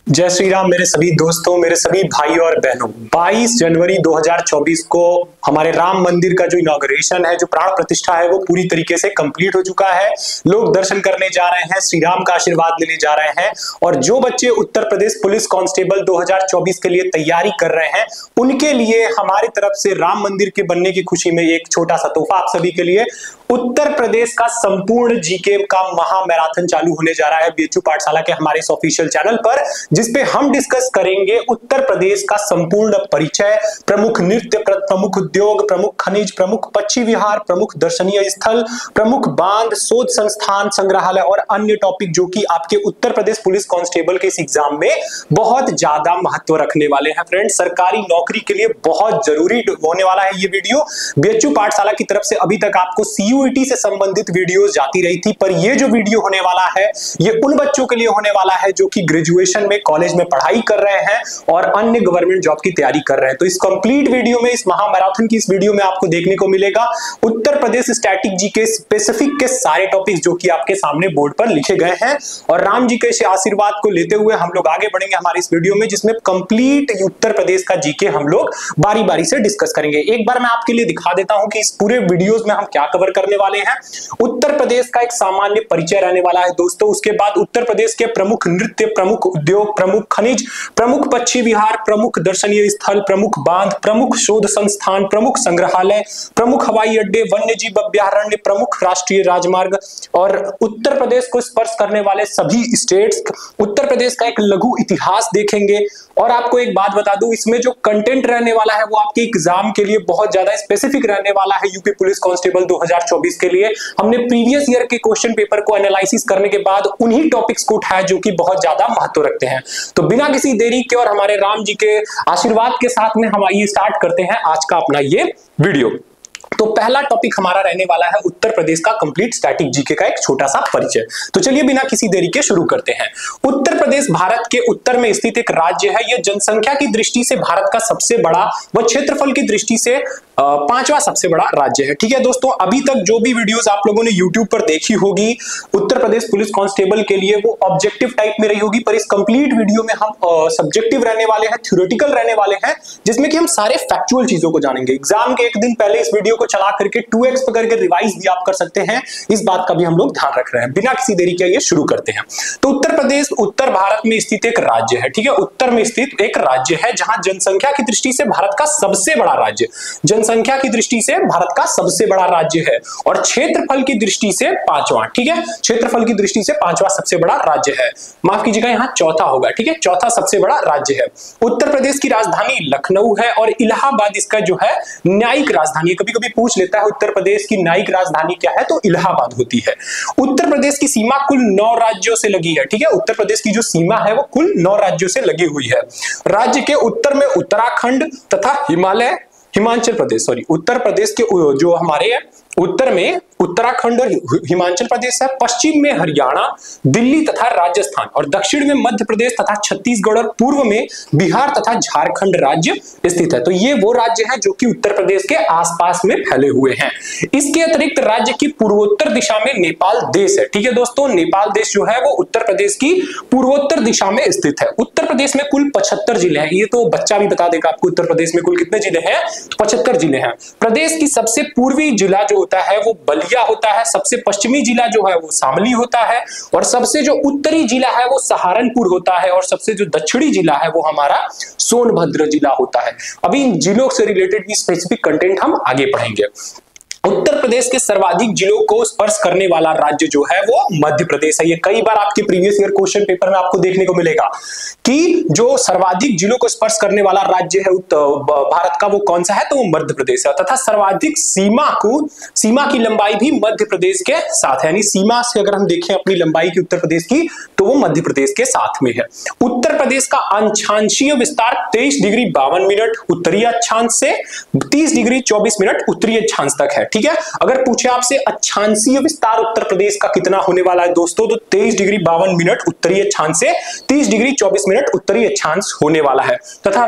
जय श्री राम मेरे सभी दोस्तों, मेरे सभी भाई और बहनों। 22 जनवरी 2024 को हमारे राम मंदिर का जो इनॉग्रेशन है, जो प्राण प्रतिष्ठा है, वो पूरी तरीके से कंप्लीट हो चुका है। लोग दर्शन करने जा रहे हैं, श्री राम का आशीर्वाद लेने जा रहे हैं। और जो बच्चे उत्तर प्रदेश पुलिस कांस्टेबल 2024 के लिए तैयारी कर रहे हैं, उनके लिए हमारी तरफ से राम मंदिर के बनने की खुशी में एक छोटा सा तोहफा आप सभी के लिए। उत्तर प्रदेश का संपूर्ण जीके का महा मैराथन चालू होने जा रहा है बीएचयू पाठशाला के हमारे इस ऑफिशियल चैनल पर, जिसपे हम डिस्कस करेंगे उत्तर प्रदेश का संपूर्ण परिचय, प्रमुख नृत्य, प्रमुख उद्योग, प्रमुख खनिज, प्रमुख पक्षी विहार, प्रमुख दर्शनीय स्थल, प्रमुख बांध, शोध संस्थान, संग्रहालय और अन्य टॉपिक जो कि आपके उत्तर प्रदेश पुलिस कांस्टेबल के इस एग्जाम में बहुत ज्यादा महत्व रखने वाले हैं। फ्रेंड्स, सरकारी नौकरी के लिए बहुत जरूरी होने वाला है ये वीडियो। बीएचयू पाठशाला की तरफ से अभी तक आपको सीयूईटी से संबंधित वीडियोस जाती रही थी, पर ये जो वीडियो होने वाला है ये उन बच्चों के लिए होने वाला है जो कि ग्रेजुएशन में, कॉलेज में पढ़ाई कर रहे हैं और अन्य गवर्नमेंट जॉब की तैयारी कर रहे हैं। तो इस कंप्लीट वीडियो में, इस महामैराथन की इस वीडियो में आपको देखने को मिलेगा उत्तर प्रदेश स्टैटिक जी के स्पेसिफिक के सारे टॉपिक्स जो कि आपके सामने बोर्ड पर लिखे गए हैं। और राम जी के आशीर्वाद को लेते हुए हम लोग आगे बढ़ेंगे हमारे इस वीडियो में, जिसमें कंप्लीट उत्तर प्रदेश का जीके हम लोग बारी बारी से डिस्कस करेंगे। एक बार मैं आपके लिए दिखा देता हूं कि इस पूरे वीडियोस में हम क्या कवर करने वाले हैं। उत्तर प्रदेश का एक सामान्य परिचय रहने वाला है दोस्तों। उसके बाद उत्तर प्रदेश के प्रमुख नृत्य, प्रमुख उद्योग, प्रमुख खनिज, प्रमुख पक्षी विहार, प्रमुख दर्शनीय स्थल, प्रमुख बांध, प्रमुख शोध संस्थान, प्रमुख संग्रहालय, प्रमुख हवाई अड्डे, वन्य जीव अभ्यारण्य, प्रमुख राष्ट्रीय राजमार्ग और उत्तर प्रदेश को स्पर्श करने वाले सभी स्टेट्स, उत्तर प्रदेश का एक लघु इतिहास देखेंगे। और आपको एक बात बता दूं, इसमें जो कंटेंट रहने वाला है वो आपके एग्जाम के लिए बहुत ज्यादा स्पेसिफिक रहने वाला है। यूपी पुलिस कांस्टेबल 2024 के लिए हमने प्रीवियस ईयर के क्वेश्चन पेपर को एनालिसिस करने के बाद उन्हीं टॉपिक्स को उठाया जो कि बहुत ज्यादा महत्व रखते हैं। तो बिना किसी देरी के और हमारे राम जी के आशीर्वाद के साथ में हम आइए स्टार्ट करते हैं आज का अपना ये वीडियो। तो पहला टॉपिक हमारा रहने वाला है उत्तर प्रदेश का कंप्लीट स्टैटिक जीके का एक छोटा सा परिचय। तो चलिए बिना किसी देरी के शुरू करते हैं। उत्तर प्रदेश भारत के उत्तर में स्थित एक राज्य है। यह जनसंख्या की दृष्टि से भारत का सबसे बड़ा व क्षेत्रफल की दृष्टि से पांचवा सबसे बड़ा राज्य है। ठीक है दोस्तों, अभी तक जो भी वीडियोस आप लोगों ने यूट्यूब पर देखी होगी उत्तर प्रदेश पुलिस कांस्टेबल के लिए, वो ऑब्जेक्टिव टाइप में रही होगी, पर इस कंप्लीट वीडियो में हम सब्जेक्टिव रहने वाले हैं, थ्योरेटिकल रहने वाले हैं, जिसमें कि हम सारे फैक्चुअल चीजों को जानेंगे। एग्जाम के एक दिन पहले इस वीडियो को चला करके 2x पर करके रिवाइज भी आप कर सकते हैं। इस बात का भी हम लोग ध्यान रख रहे हैं। बिना किसी देरी के ये शुरू करते हैं। तो उत्तर प्रदेश उत्तर भारत में स्थित एक राज्य है। ठीक है, उत्तर में स्थित एक राज्य है जहां जनसंख्या की दृष्टि से भारत का सबसे बड़ा राज्य, जनसंख्या की दृष्टि से भारत का सबसे बड़ा राज्य है और क्षेत्रफल की दृष्टि से पांचवा। ठीक है, क्षेत्रफल की दृष्टि से पांचवा सबसे बड़ा राज्य है। माफ कीजिएगा, यहां चौथा होगा। ठीक है, चौथा सबसे बड़ा राज्य है। उत्तर प्रदेश की राजधानी लखनऊ है और इलाहाबाद इसका जो है न्यायिक राजधानी है। कभी कभी पूछ लेता है उत्तर प्रदेश की न्यायिक राजधानी क्या है, तो इलाहाबाद होती है। उत्तर प्रदेश की सीमा कुल 9 राज्यों से लगी है। ठीक है, उत्तर प्रदेश की जो सीमा है वो कुल 9 राज्यों से लगी हुई है। राज्य के उत्तर में उत्तराखंड तथा हिमाचल प्रदेश, उत्तर प्रदेश के जो हमारे उत्तर में उत्तराखंड और हिमाचल प्रदेश है, पश्चिम में हरियाणा, दिल्ली तथा राजस्थान और दक्षिण में मध्य प्रदेश तथा छत्तीसगढ़ और पूर्व में बिहार तथा झारखंड राज्य स्थित है। तो ये वो राज्य है जो कि उत्तर प्रदेश के आसपास में फैले हुए हैं। इसके अतिरिक्त राज्य की पूर्वोत्तर दिशा में नेपाल देश है। ठीक है दोस्तों, नेपाल देश जो है वो उत्तर प्रदेश की पूर्वोत्तर दिशा में स्थित है। उत्तर प्रदेश में कुल 75 जिले हैं। ये तो बच्चा भी बता देगा आपको उत्तर प्रदेश में कुल कितने जिले हैं, 75 जिले हैं। प्रदेश की सबसे पूर्वी जिला जो होता है वो बलिया होता है, सबसे पश्चिमी जिला जो है वो शामली होता है और सबसे जो उत्तरी जिला है वो सहारनपुर होता है और सबसे जो दक्षिणी जिला है वो हमारा सोनभद्र जिला होता है। अभी इन जिलों से रिलेटेड भी स्पेसिफिक कंटेंट हम आगे पढ़ेंगे। उत्तर प्रदेश के सर्वाधिक जिलों को स्पर्श करने वाला राज्य जो है वो मध्य प्रदेश है। ये कई बार आपके प्रीवियस ईयर क्वेश्चन पेपर में आपको देखने को मिलेगा कि जो सर्वाधिक जिलों को स्पर्श करने वाला राज्य है भारत का, वो कौन सा है, तो वो मध्य प्रदेश है। तथा सर्वाधिक सीमा की लंबाई भी मध्य प्रदेश के साथ है। यानी सीमा से अगर हम देखें अपनी लंबाई की उत्तर प्रदेश की, तो वो मध्य प्रदेश के साथ में है। उत्तर प्रदेश का अक्षांशीय विस्तार 23 डिग्री 52 मिनट उत्तरी अक्षांश से 30 डिग्री 24 मिनट उत्तरी अक्षांश तक है। ठीक है, अगर पूछे आपसे अक्षांशीय विस्तार उत्तर प्रदेश का कितना होने वाला है दोस्तों, तो 23 डिग्री 52 मिनट उत्तरी अक्षांश से 30 डिग्री 24 मिनट उत्तरी अक्षांश होने वाला है। तथा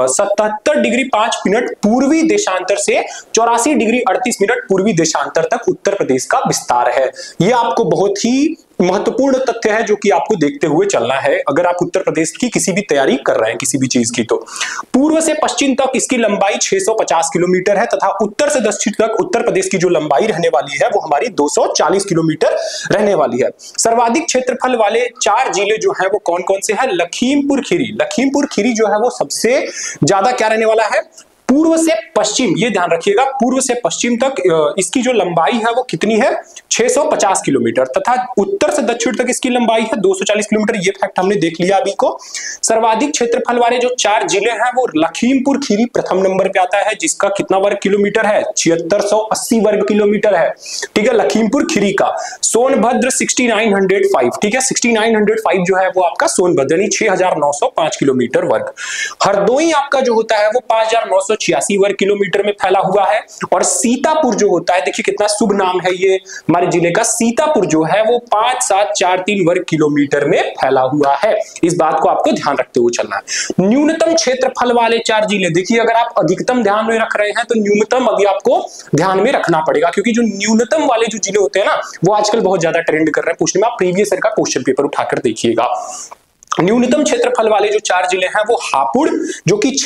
77 डिग्री 5 मिनट पूर्वी देशांतर से 84 डिग्री 38 मिनट पूर्वी देशांतर तक उत्तर प्रदेश का विस्तार है। यह आपको बहुत ही महत्वपूर्ण तथ्य है जो कि आपको देखते हुए चलना है अगर आप उत्तर प्रदेश की किसी भी तैयारी कर रहे हैं किसी भी चीज की। तो पूर्व से पश्चिम तक इसकी लंबाई 650 किलोमीटर है तथा उत्तर से दक्षिण तक उत्तर प्रदेश की जो लंबाई रहने वाली है वो हमारी 240 किलोमीटर रहने वाली है। सर्वाधिक क्षेत्रफल वाले 4 जिले जो है वो कौन कौन से हैं? लखीमपुर खीरी। लखीमपुर खीरी जो है वो सबसे ज्यादा क्या रहने वाला है? पूर्व से पश्चिम, ये ध्यान रखिएगा, पूर्व से पश्चिम तक इसकी जो लंबाई है वो कितनी है? 650 किलोमीटर तथा उत्तर से दक्षिण तक इसकी लंबाई है 240 किलोमीटर। ये फैक्ट हमने देख लिया अभी को। सर्वाधिक क्षेत्रफल वाले जो 4 जिले हैं वो लखीमपुर खीरी प्रथम नंबर पे आता है, जिसका कितना वर्ग किलोमीटर है? 7680 वर्ग किलोमीटर है। ठीक है, लखीमपुर खीरी का। सोनभद्र 6905, ठीक है, 6905 जो है वो आपका सोनभद्र यानी 6905 किलोमीटर वर्ग। हरदोई आपका जो होता है वो 5986 वर्ग किलोमीटर में फैला हुआ है। और सीतापुर जो होता है, देखिए कितना शुभ नाम है ये हमारे जिले का, सीतापुर जो है वो 5743 वर्ग किलोमीटर में फैला हुआ है। इस बात को आपको ध्यान रखते हुए चलना है। न्यूनतम क्षेत्रफल वाले 4 जिले, देखिए अगर आप अधिकतम ध्यान में रख रहे हैं तो न्यूनतम अभी आपको ध्यान में रखना पड़ेगा, क्योंकि जो न्यूनतम वाले जो जिले होते हैं ना वो आजकल बहुत ज्यादा ट्रेंड कर रहे हैं पूछने में। आप प्रीवियस ईयर का क्वेश्चन पेपर उठाकर देखिएगा। न्यूनतम क्षेत्रफल वाले जो 4 जिले हैं वो हापुड़ जो कि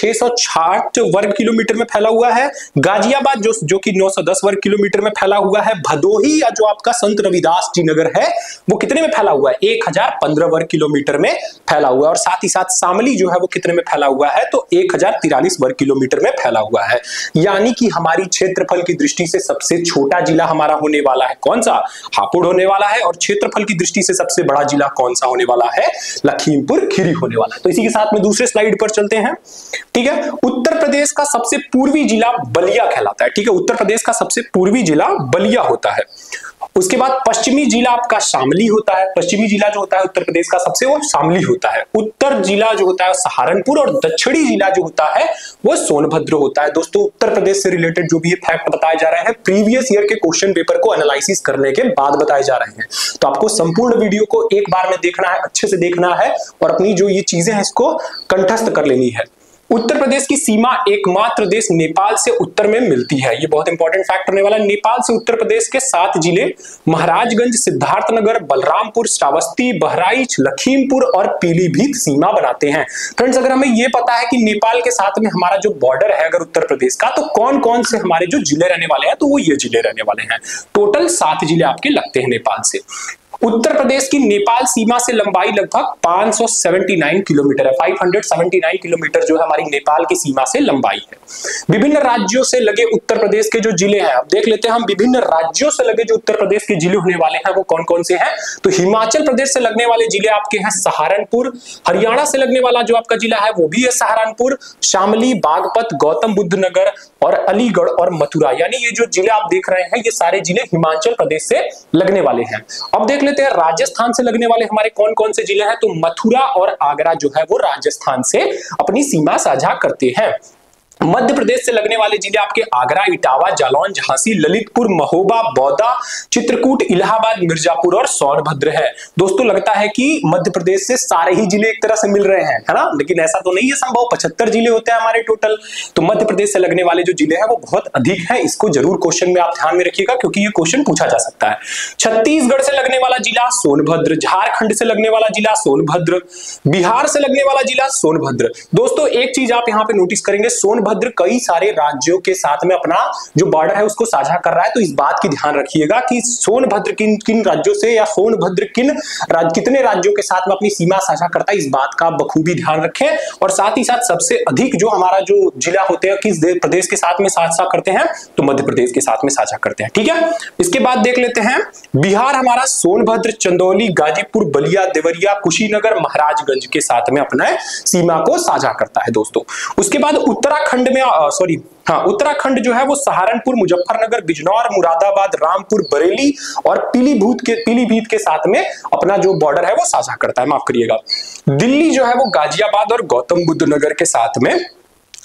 660 वर्ग किलोमीटर में फैला हुआ है, गाजियाबाद जो कि 910 वर्ग किलोमीटर में फैला हुआ है, भदोही या जो आपका संत रविदास जी नगर है वो कितने में फैला हुआ है? 1015 वर्ग किलोमीटर में फैला हुआ है। और साथ ही साथ शामली जो है वो कितने में फैला हुआ है? तो 1043 वर्ग किलोमीटर में फैला हुआ है। यानी कि हमारी क्षेत्रफल की दृष्टि से सबसे छोटा जिला हमारा होने वाला है कौन सा? हापुड़ होने वाला है। और क्षेत्रफल की दृष्टि से सबसे बड़ा जिला कौन सा होने वाला है? लखीमपुर खीरी होने वाला है। तो इसी के साथ में दूसरे स्लाइड पर चलते हैं। ठीक है, उत्तर प्रदेश का सबसे पूर्वी जिला बलिया कहलाता है। ठीक है, उत्तर प्रदेश का सबसे पूर्वी जिला बलिया होता है। उसके बाद पश्चिमी जिला आपका शामली होता है। पश्चिमी जिला जो होता है उत्तर प्रदेश का सबसे वो शामली होता है। उत्तर जिला जो होता है सहारनपुर और दक्षिणी जिला जो होता है वो सोनभद्र होता है। दोस्तों उत्तर प्रदेश से रिलेटेड जो भी ये फैक्ट बताए जा रहे हैं प्रीवियस ईयर के क्वेश्चन पेपर को एनालिसिस करने के बाद बताए जा रहे हैं। तो आपको संपूर्ण वीडियो को एक बार में देखना है, अच्छे से देखना है और अपनी जो ये चीजें हैं इसको कंठस्थ कर लेनी है। उत्तर प्रदेश की सीमा एकमात्र देश नेपाल से उत्तर में मिलती है। ये बहुत इंपॉर्टेंट फैक्ट होने वाला है। नेपाल से उत्तर प्रदेश के 7 जिले महाराजगंज, सिद्धार्थनगर, बलरामपुर, श्रावस्ती, बहराइच, लखीमपुर और पीलीभीत सीमा बनाते हैं। फ्रेंड्स अगर हमें ये पता है कि नेपाल के साथ में हमारा जो बॉर्डर है अगर उत्तर प्रदेश का, तो कौन कौन से हमारे जो जिले रहने वाले हैं, तो वो ये जिले रहने वाले हैं। टोटल 7 जिले आपके लगते हैं नेपाल से। उत्तर प्रदेश की नेपाल सीमा से लंबाई लगभग 579 किलोमीटर है। 579 किलोमीटर जो है हमारी नेपाल की सीमा से लंबाई है। विभिन्न राज्यों से लगे उत्तर प्रदेश के जो जिले हैं, अब देख लेते हैं हम विभिन्न राज्यों से लगे जो उत्तर प्रदेश के जिले होने वाले हैं वो कौन कौन से हैं। तो हिमाचल प्रदेश से लगने वाले जिले आपके हैं सहारनपुर। हरियाणा से लगने वाला जो आपका जिला है वो भी है सहारनपुर। शामली, बागपत, गौतम बुद्ध नगर और अलीगढ़ और मथुरा, यानी ये जो जिले आप देख रहे हैं ये सारे जिले हिमाचल प्रदेश से लगने वाले हैं। अब देख लेते हैं राजस्थान से लगने वाले हमारे कौन कौन से जिले हैं। तो मथुरा और आगरा जो है वो राजस्थान से अपनी सीमा साझा करते हैं। मध्य प्रदेश से लगने वाले जिले आपके आगरा, इटावा, जालौन, झांसी, ललितपुर, महोबा, बौदा, चित्रकूट, इलाहाबाद, मिर्जापुर और सोनभद्र है। दोस्तों लगता है कि मध्य प्रदेश से सारे ही जिले एक तरह से मिल रहे हैं, है ना, लेकिन ऐसा तो नहीं है संभव। 75 जिले होते हैं हमारे टोटल। तो मध्य प्रदेश से लगने वाले जो जिले हैं वो बहुत अधिक हैं। इसको जरूर क्वेश्चन में आप ध्यान में रखिएगा क्योंकि ये क्वेश्चन पूछा जा सकता है। छत्तीसगढ़ से लगने वाला जिला सोनभद्र, झारखंड से लगने वाला जिला सोनभद्र, बिहार से लगने वाला जिला सोनभद्र। दोस्तों एक चीज आप यहाँ पे नोटिस करेंगे, सोनभद्र कई सारे राज्यों के साथ में अपना जो बॉर्डर है उसको साझा कर रहा है। तो इस बात की ध्यान रखिएगा कि सोनभद्र किन किन राज्यों से या सोनभद्र कितने राज्यों के साथ में अपनी सीमा साझा करता है, इस बात का बखूबी ध्यान रखें। और साथ ही साथ सबसे अधिक जो हमारा जो जिला होते हैं किस प्रदेश के साथ में साझा करते हैं, तो मध्य प्रदेश के साथ में साझा करते हैं। ठीक है, इसके बाद देख लेते हैं बिहार हमारा सोनभद्र, चंदौली, गाजीपुर, बलिया, देवरिया, कुशीनगर, महाराजगंज के साथ में अपना सीमा को साझा करता है दोस्तों। उसके बाद उत्तराखंड में उत्तराखंड जो है वो सहारनपुर, मुजफ्फरनगर, बिजनौर, मुरादाबाद, रामपुर, बरेली और पीलीभीत के साथ में अपना जो बॉर्डर है वो साझा करता है, माफ करिएगा। दिल्ली जो है वो गाजियाबाद और गौतम बुद्ध नगर के साथ में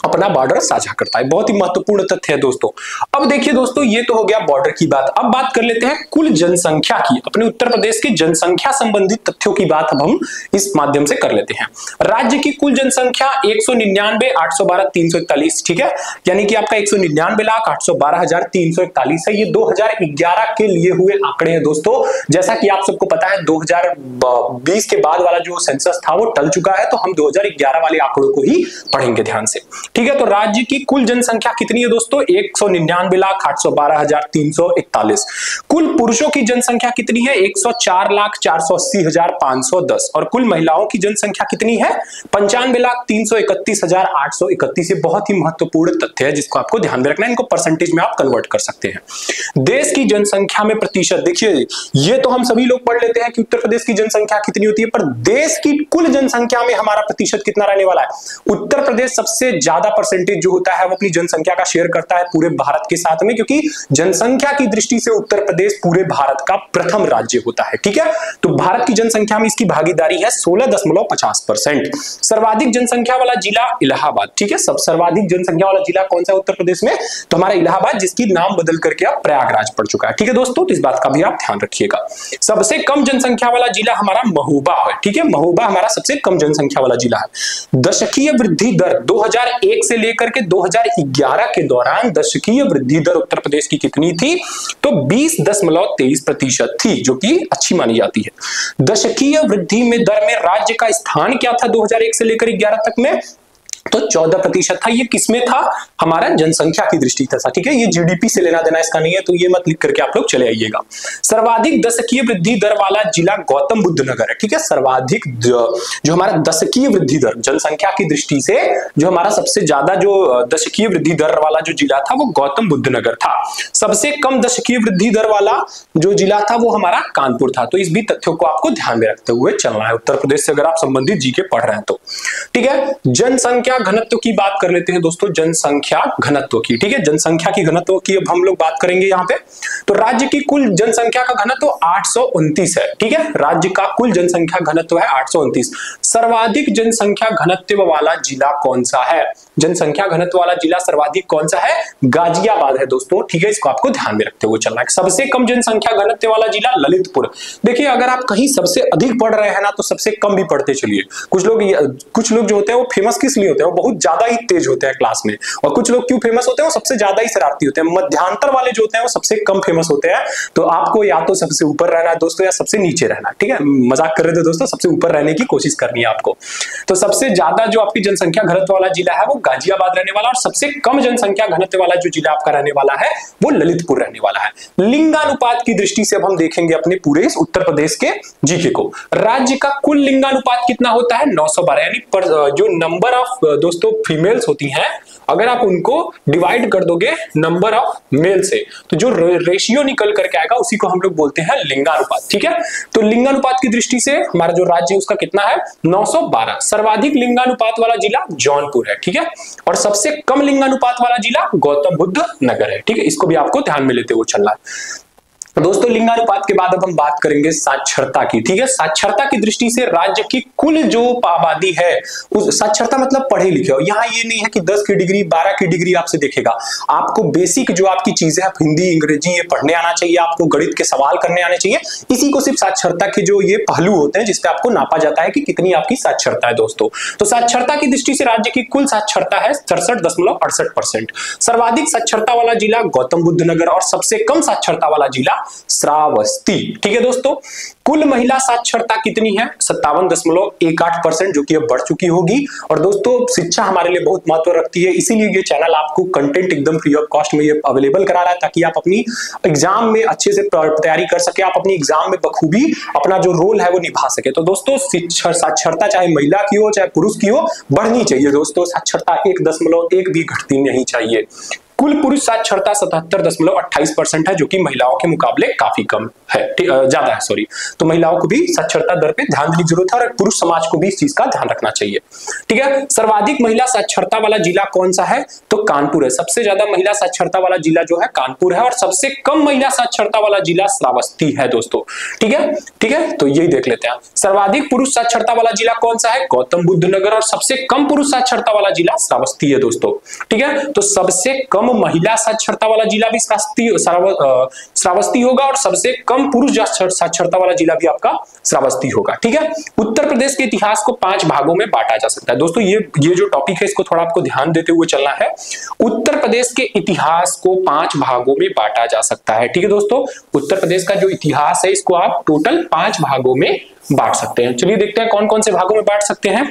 अपना बॉर्डर साझा करता है। बहुत ही महत्वपूर्ण तथ्य है दोस्तों। अब देखिए दोस्तों, ये तो हो गया बॉर्डर की बात। अब बात कर लेते हैं कुल जनसंख्या की। अपने उत्तर प्रदेश की जनसंख्या संबंधित तथ्यों की बात अब हम इस माध्यम से कर लेते हैं। राज्य की कुल जनसंख्या 199,812,341, ठीक है, यानी कि आपका 199,812,341 है। ये 2011 के लिए हुए आंकड़े हैं दोस्तों। जैसा कि आप सबको पता है 2020 के बाद वाला जो सेंसस था वो टल चुका है, तो हम 2011 वाले आंकड़ों को ही पढ़ेंगे ध्यान से, ठीक है। तो राज्य की कुल जनसंख्या कितनी है दोस्तों? 199,812,341। कुल पुरुषों की जनसंख्या कितनी है? 104,480,510। और कुल महिलाओं की जनसंख्या कितनी है? 95,331,831। ये बहुत ही महत्वपूर्ण तथ्य है जिसको आपको ध्यान में रखना है। इनको परसेंटेज में आप कन्वर्ट कर सकते हैं। देश की जनसंख्या में प्रतिशत देखिए, ये तो हम सभी लोग पढ़ लेते हैं कि उत्तर प्रदेश की जनसंख्या कितनी होती है, पर देश की कुल जनसंख्या में हमारा प्रतिशत कितना रहने वाला है? उत्तर प्रदेश सबसे ज्यादा परसेंटेज जो होता है वो अपनी जनसंख्या का शेयर करता है पूरे भारत के साथ में, क्योंकि जनसंख्या की दृष्टि से उत्तर प्रदेश पूरे भारत का प्रथम राज्य होता है, ठीक है। तो भारत की जनसंख्या में इसकी भागीदारी है 16.50%। सर्वाधिक जनसंख्या वाला जिला इलाहाबाद, ठीक है। सब सर्वाधिक जनसंख्या वाला जिला कौन सा उत्तर प्रदेश में? तो हमारा इलाहाबाद, जिसकी नाम बदल करके अब प्रयागराज पड़ चुका है, ठीक है दोस्तों। तो इस बात का भी आप ध्यान रखिएगा। सबसे कम जनसंख्या वाला जिला हमारा महोबा है, ठीक है। महोबा हमारा सबसे कम जनसंख्या वाला जिला है। दशकीय वृद्धि दर 2001 से लेकर के 2011 के दौरान दशकीय वृद्धि दर उत्तर प्रदेश की कितनी थी? तो 20.23% थी, जो कि अच्छी मानी जाती है। दशकीय वृद्धि में दर में राज्य का स्थान क्या था 2001 से लेकर 11 तक में? तो 14% था। ये किसमें था? हमारा जनसंख्या की दृष्टि था, ठीक है। ये जीडीपी से लेना देना इसका नहीं है, तो ये मत लिख करके आप लोग चले आइएगा। सर्वाधिक दशकीय वृद्धि दर वाला जिला गौतम बुद्ध नगर है, ठीक है। सर्वाधिक जो हमारा दशकीय वृद्धि दर जनसंख्या की दृष्टि से जो हमारा सबसे ज्यादा जो दशकीय वृद्धि दर वाला जो जिला था वो गौतम बुद्ध नगर था। सबसे कम दशकीय वृद्धि दर वाला जो जिला था वो हमारा कानपुर था। तो इस भी तथ्यों को आपको ध्यान में रखते हुए चलना है उत्तर प्रदेश से अगर आप संबंधित जीके पढ़ रहे हैं तो, ठीक है। जनसंख्या घनत्व की बात कर लेते हैं दोस्तों। जनसंख्या घनत्व की, ठीक है। जनसंख्या की घनत्व की अब हम लोग बात करेंगे यहाँ पे। तो राज्य की कुल जनसंख्या का घनत्व 829 है, ठीक है। राज्य का कुल जनसंख्या घनत्व है 829। सर्वाधिक जनसंख्या घनत्व वाला जिला कौन सा है? जनसंख्या घनत्व वाला जिला सर्वाधिक कौन सा है? गाजियाबाद है दोस्तों, ठीक है। इसको आपको ध्यान में रखते हुए चलना है। सबसे कम जनसंख्या घनत्व वाला जिला ललितपुर। देखिए, अगर आप कहीं सबसे अधिक पढ़ रहे हैं ना, तो सबसे कम भी पढ़ते चलिए। कुछ लोग जो होते हैं वो फेमस किस लिए होते हैं? वो बहुत ज्यादा ही तेज होते हैं क्लास में। और कुछ लोग क्यों फेमस होते हैं? वो सबसे ज्यादा ही शरारती होते हैं। मध्यांतर वाले जो होते हैं वो सबसे कम फेमस होते हैं। तो आपको या तो सबसे ऊपर रहना है दोस्तों, या सबसे नीचे रहना है, ठीक है। मजाक कर रहे थे दोस्तों, सबसे ऊपर रहने की कोशिश करनी है आपको। तो सबसे ज्यादा जो आपकी जनसंख्या घनत्व वाला जिला है वो गाजियाबाद रहने वाला, और सबसे कम जनसंख्या घनत्व वाला जो जिला आपका रहने वाला है वो ललितपुर रहने वाला है। लिंगानुपात की दृष्टि से अब हम देखेंगे अपने पूरे इस उत्तर प्रदेश के जीके को। राज्य का कुल लिंगानुपात कितना होता है? 912, यानी जो नंबर ऑफ दोस्तों फीमेल्स होती हैं, अगर आप उनको डिवाइड कर दोगे नंबर ऑफ मेल से, तो जो रेशियो निकल करके आएगा उसी को हम लोग बोलते हैं लिंगानुपात, ठीक है। तो लिंगानुपात की दृष्टि से हमारा जो राज्य है उसका कितना है? 912। सर्वाधिक लिंगानुपात वाला जिला जौनपुर है, ठीक है। और सबसे कम लिंगानुपात वाला जिला गौतम बुद्ध नगर है, ठीक है। इसको भी आपको ध्यान में लेते हुए चलना है। दोस्तों, लिंगानुपात के बाद अब हम बात करेंगे साक्षरता की, ठीक है। साक्षरता की दृष्टि से राज्य की कुल जो आबादी है, उस साक्षरता मतलब पढ़े लिखे हो। यहाँ ये नहीं है कि 10 की डिग्री 12 की डिग्री आपसे देखेगा। आपको बेसिक जो आपकी चीजें हैं, हिंदी अंग्रेजी ये पढ़ने आना चाहिए, आपको गणित के सवाल करने आने चाहिए। इसी को सिर्फ साक्षरता के जो ये पहलू होते हैं जिसपे आपको नापा जाता है कि कितनी आपकी साक्षरता है दोस्तों। तो साक्षरता की दृष्टि से राज्य की कुल साक्षरता है 67.68%। सर्वाधिक साक्षरता वाला जिला गौतम बुद्ध नगर, और सबसे कम साक्षरता वाला जिला श्रावस्ती, ठीक है दोस्तों। कुल महिला साक्षरता कितनी है? 57.18%, जो कि अब बढ़ चुकी होगी। और दोस्तों, शिक्षा हमारे लिए बहुत महत्व रखती है, इसीलिए ये चैनल आपको कंटेंट एकदम फ्री ऑफ कॉस्ट में ये अवेलेबल करा रहा है, ताकि आप अपनी एग्जाम में अच्छे से तैयारी कर सके, आप अपनी एग्जाम में बखूबी अपना जो रोल है वो निभा सके। तो दोस्तों, शिक्षा साक्षरता चाहे महिला की हो चाहे पुरुष की हो, बढ़नी चाहिए दोस्तों। साक्षरता 1.1 भी घटती नहीं चाहिए। कुल पुरुष साक्षरता 77.28% है, जो कि महिलाओं के मुकाबले काफी कम है, ज्यादा है सॉरी। तो महिलाओं को भी साक्षरता दर पे ध्यान देने की जरूरत है और पुरुष समाज को भी इस चीज का ध्यान रखना चाहिए। ठीक है, सर्वाधिक महिला साक्षरता वाला जिला कौन सा है? तो कानपुर है। सबसे ज्यादा महिला साक्षरता वाला जिला जो है कानपुर है, और सबसे कम महिला साक्षरता वाला जिला श्रावस्ती है दोस्तों। ठीक है, ठीक है, तो यही देख लेते हैं। सर्वाधिक पुरुष साक्षरता वाला जिला कौन सा है? गौतम बुद्ध नगर, और सबसे कम पुरुष साक्षरता वाला जिला श्रावस्ती है दोस्तों। ठीक है, तो सबसे कम महिला साक्षरता वाला जिला भी श्रावस्ती होगा, और सबसे कम पुरुष साक्षरता वाला जिला भी आपका श्रावस्ती होगा। ठीक है, उत्तर प्रदेश के इतिहास को 5 भागों में बांटा जा सकता है दोस्तों। ये जो टॉपिक है इसको थोड़ा आपको ध्यान देते हुए चलना है। उत्तर प्रदेश के इतिहास को 5 भागों में बांटा जा सकता है। ठीक है दोस्तों, उत्तर प्रदेश का जो इतिहास है इसको आप टोटल 5 भागों में बांट सकते हैं। चलिए देखते हैं कौन कौन से भागों में बांट सकते हैं।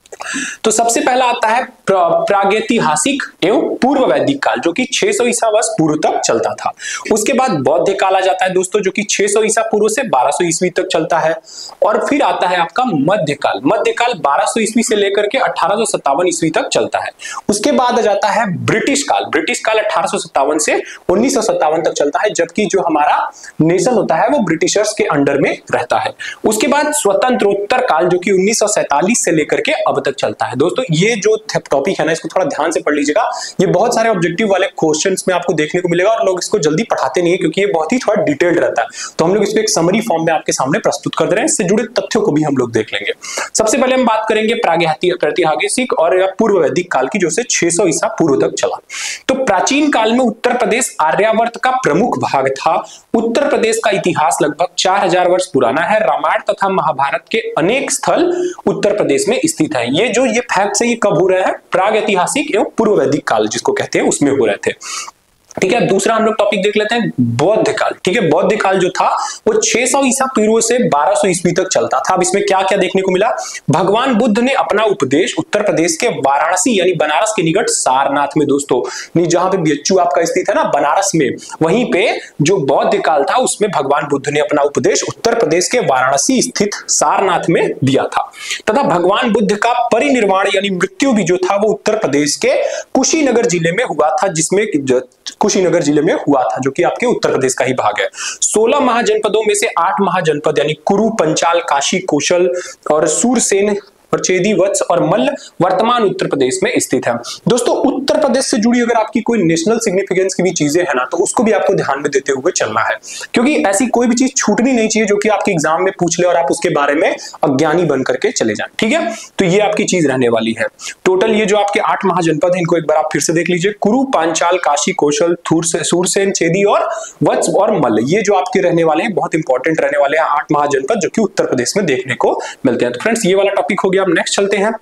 तो सबसे पहला आता है प्रागैतिहासिक एवं पूर्व वैदिक काल, जो कि 600 ईसा वर्ष पूर्व तक चलता था। उसके बाद बौद्ध काल आ जाता है दोस्तों, जो कि 600 ईसा पूर्व से 1200 ईस्वी तक चलता है। और फिर आता है आपका मध्यकाल। मध्यकाल 1200 ईस्वी से लेकर के 1857 ईस्वी तक चलता है। उसके बाद आ जाता है ब्रिटिश काल। ब्रिटिश काल 1857 से 1957 तक चलता है, जबकि जो हमारा नेशन होता है वो ब्रिटिशर्स के अंडर में रहता है। उसके बाद स्वतंत्रोत्तर काल, जो कि 1947 से लेकर के अब तक चलता है। दोस्तों ये जो टॉपिक है ना, इसको थोड़ा ध्यान से पढ़ लीजिएगा। ये बहुत सारे ऑब्जेक्टिव वाले क्वेश्चंस में आपको देखने को मिलेगा, और लोग इसको जल्दी पढ़ाते नहीं है क्योंकि ये बहुत ही थोड़ा डिटेल्ड रहता है। तो हम लोग इसको एक समरी फॉर्म में आपके सामने प्रस्तुत कर दे रहे हैं, इससे जुड़े तथ्यों को भी हम लोग देख लेंगे। सबसे पहले हम बात करेंगे प्रागैतिहासिक और पूर्व वैदिक काल की, जो से 600 ईसा पूर्व तक चला। तो प्राचीन काल में उत्तर प्रदेश आर्यावर्त का प्रमुख भाग था। उत्तर प्रदेश का इतिहास लगभग 4000 वर्ष पुराना है। रामायण तथा महाभारत के अनेक स्थल उत्तर प्रदेश में स्थित है। ये फैक्ट है, ये कब हो रहा है? प्रागैतिहासिक एवं पूर्व वैदिक काल जिसको कहते हैं उसमें हो रहे थे। ठीक है, दूसरा हम लोग टॉपिक देख लेते हैं बौद्ध काल। ठीक है, बौद्ध काल जो था वो 600 ईसा पूर्व से 1200 ईस्वी तक चलता था। अब इसमें क्या क्या देखने को मिला? भगवान बुद्ध ने अपना उपदेश उत्तर प्रदेश के वाराणसी यानी बनारस के निकट सारनाथ में, दोस्तों जहां पे बीएचयू आपका स्थित है ना बनारस में, वहीं पे जो बौद्ध काल था उसमें भगवान बुद्ध ने अपना उपदेश उत्तर प्रदेश के वाराणसी स्थित सारनाथ में दिया था। तथा भगवान बुद्ध का परिनिर्वाण यानी मृत्यु भी जो था वो उत्तर प्रदेश के कुशीनगर जिले में हुआ था, जिसमें कुशीनगर जिले में हुआ था, जो कि आपके उत्तर प्रदेश का ही भाग है। 16 महाजनपदों में से 8 महाजनपद यानी कुरु, पंचाल, काशी, कौशल और सूरसेन और चेदी, वत्स और मल्ल वर्तमान उत्तर प्रदेश में स्थित है। दोस्तों उत्तर प्रदेश से जुड़ी अगर आपकी कोई नेशनल सिग्निफिकेंस की भी चीजें है ना, तो उसको भी आपको ध्यान में देते हुए चलना है, क्योंकि ऐसी कोई भी चीज छूटनी नहीं चाहिए जो कि आपके एग्जाम में पूछ ले और आप उसके बारे में अज्ञानी बन करके चले जाएं। ठीक है, तो ये आपकी चीज रहने वाली है। टोटल ये जो आपके 8 महाजनपद है, इनको एक बार आप फिर से देख लीजिए। कुरु, पांचाल, काशी, कौशल, सूरसेन, चेदी और वत्स और मल्ल, ये जो आपके रहने वाले हैं बहुत इंपॉर्टेंट रहने वाले हैं 8 महाजनपद, जो कि उत्तर प्रदेश में देखने को मिलते हैं। तो फ्रेंड्स ये वाला टॉपिक हो गया। अब नेक्स्ट चलते हैं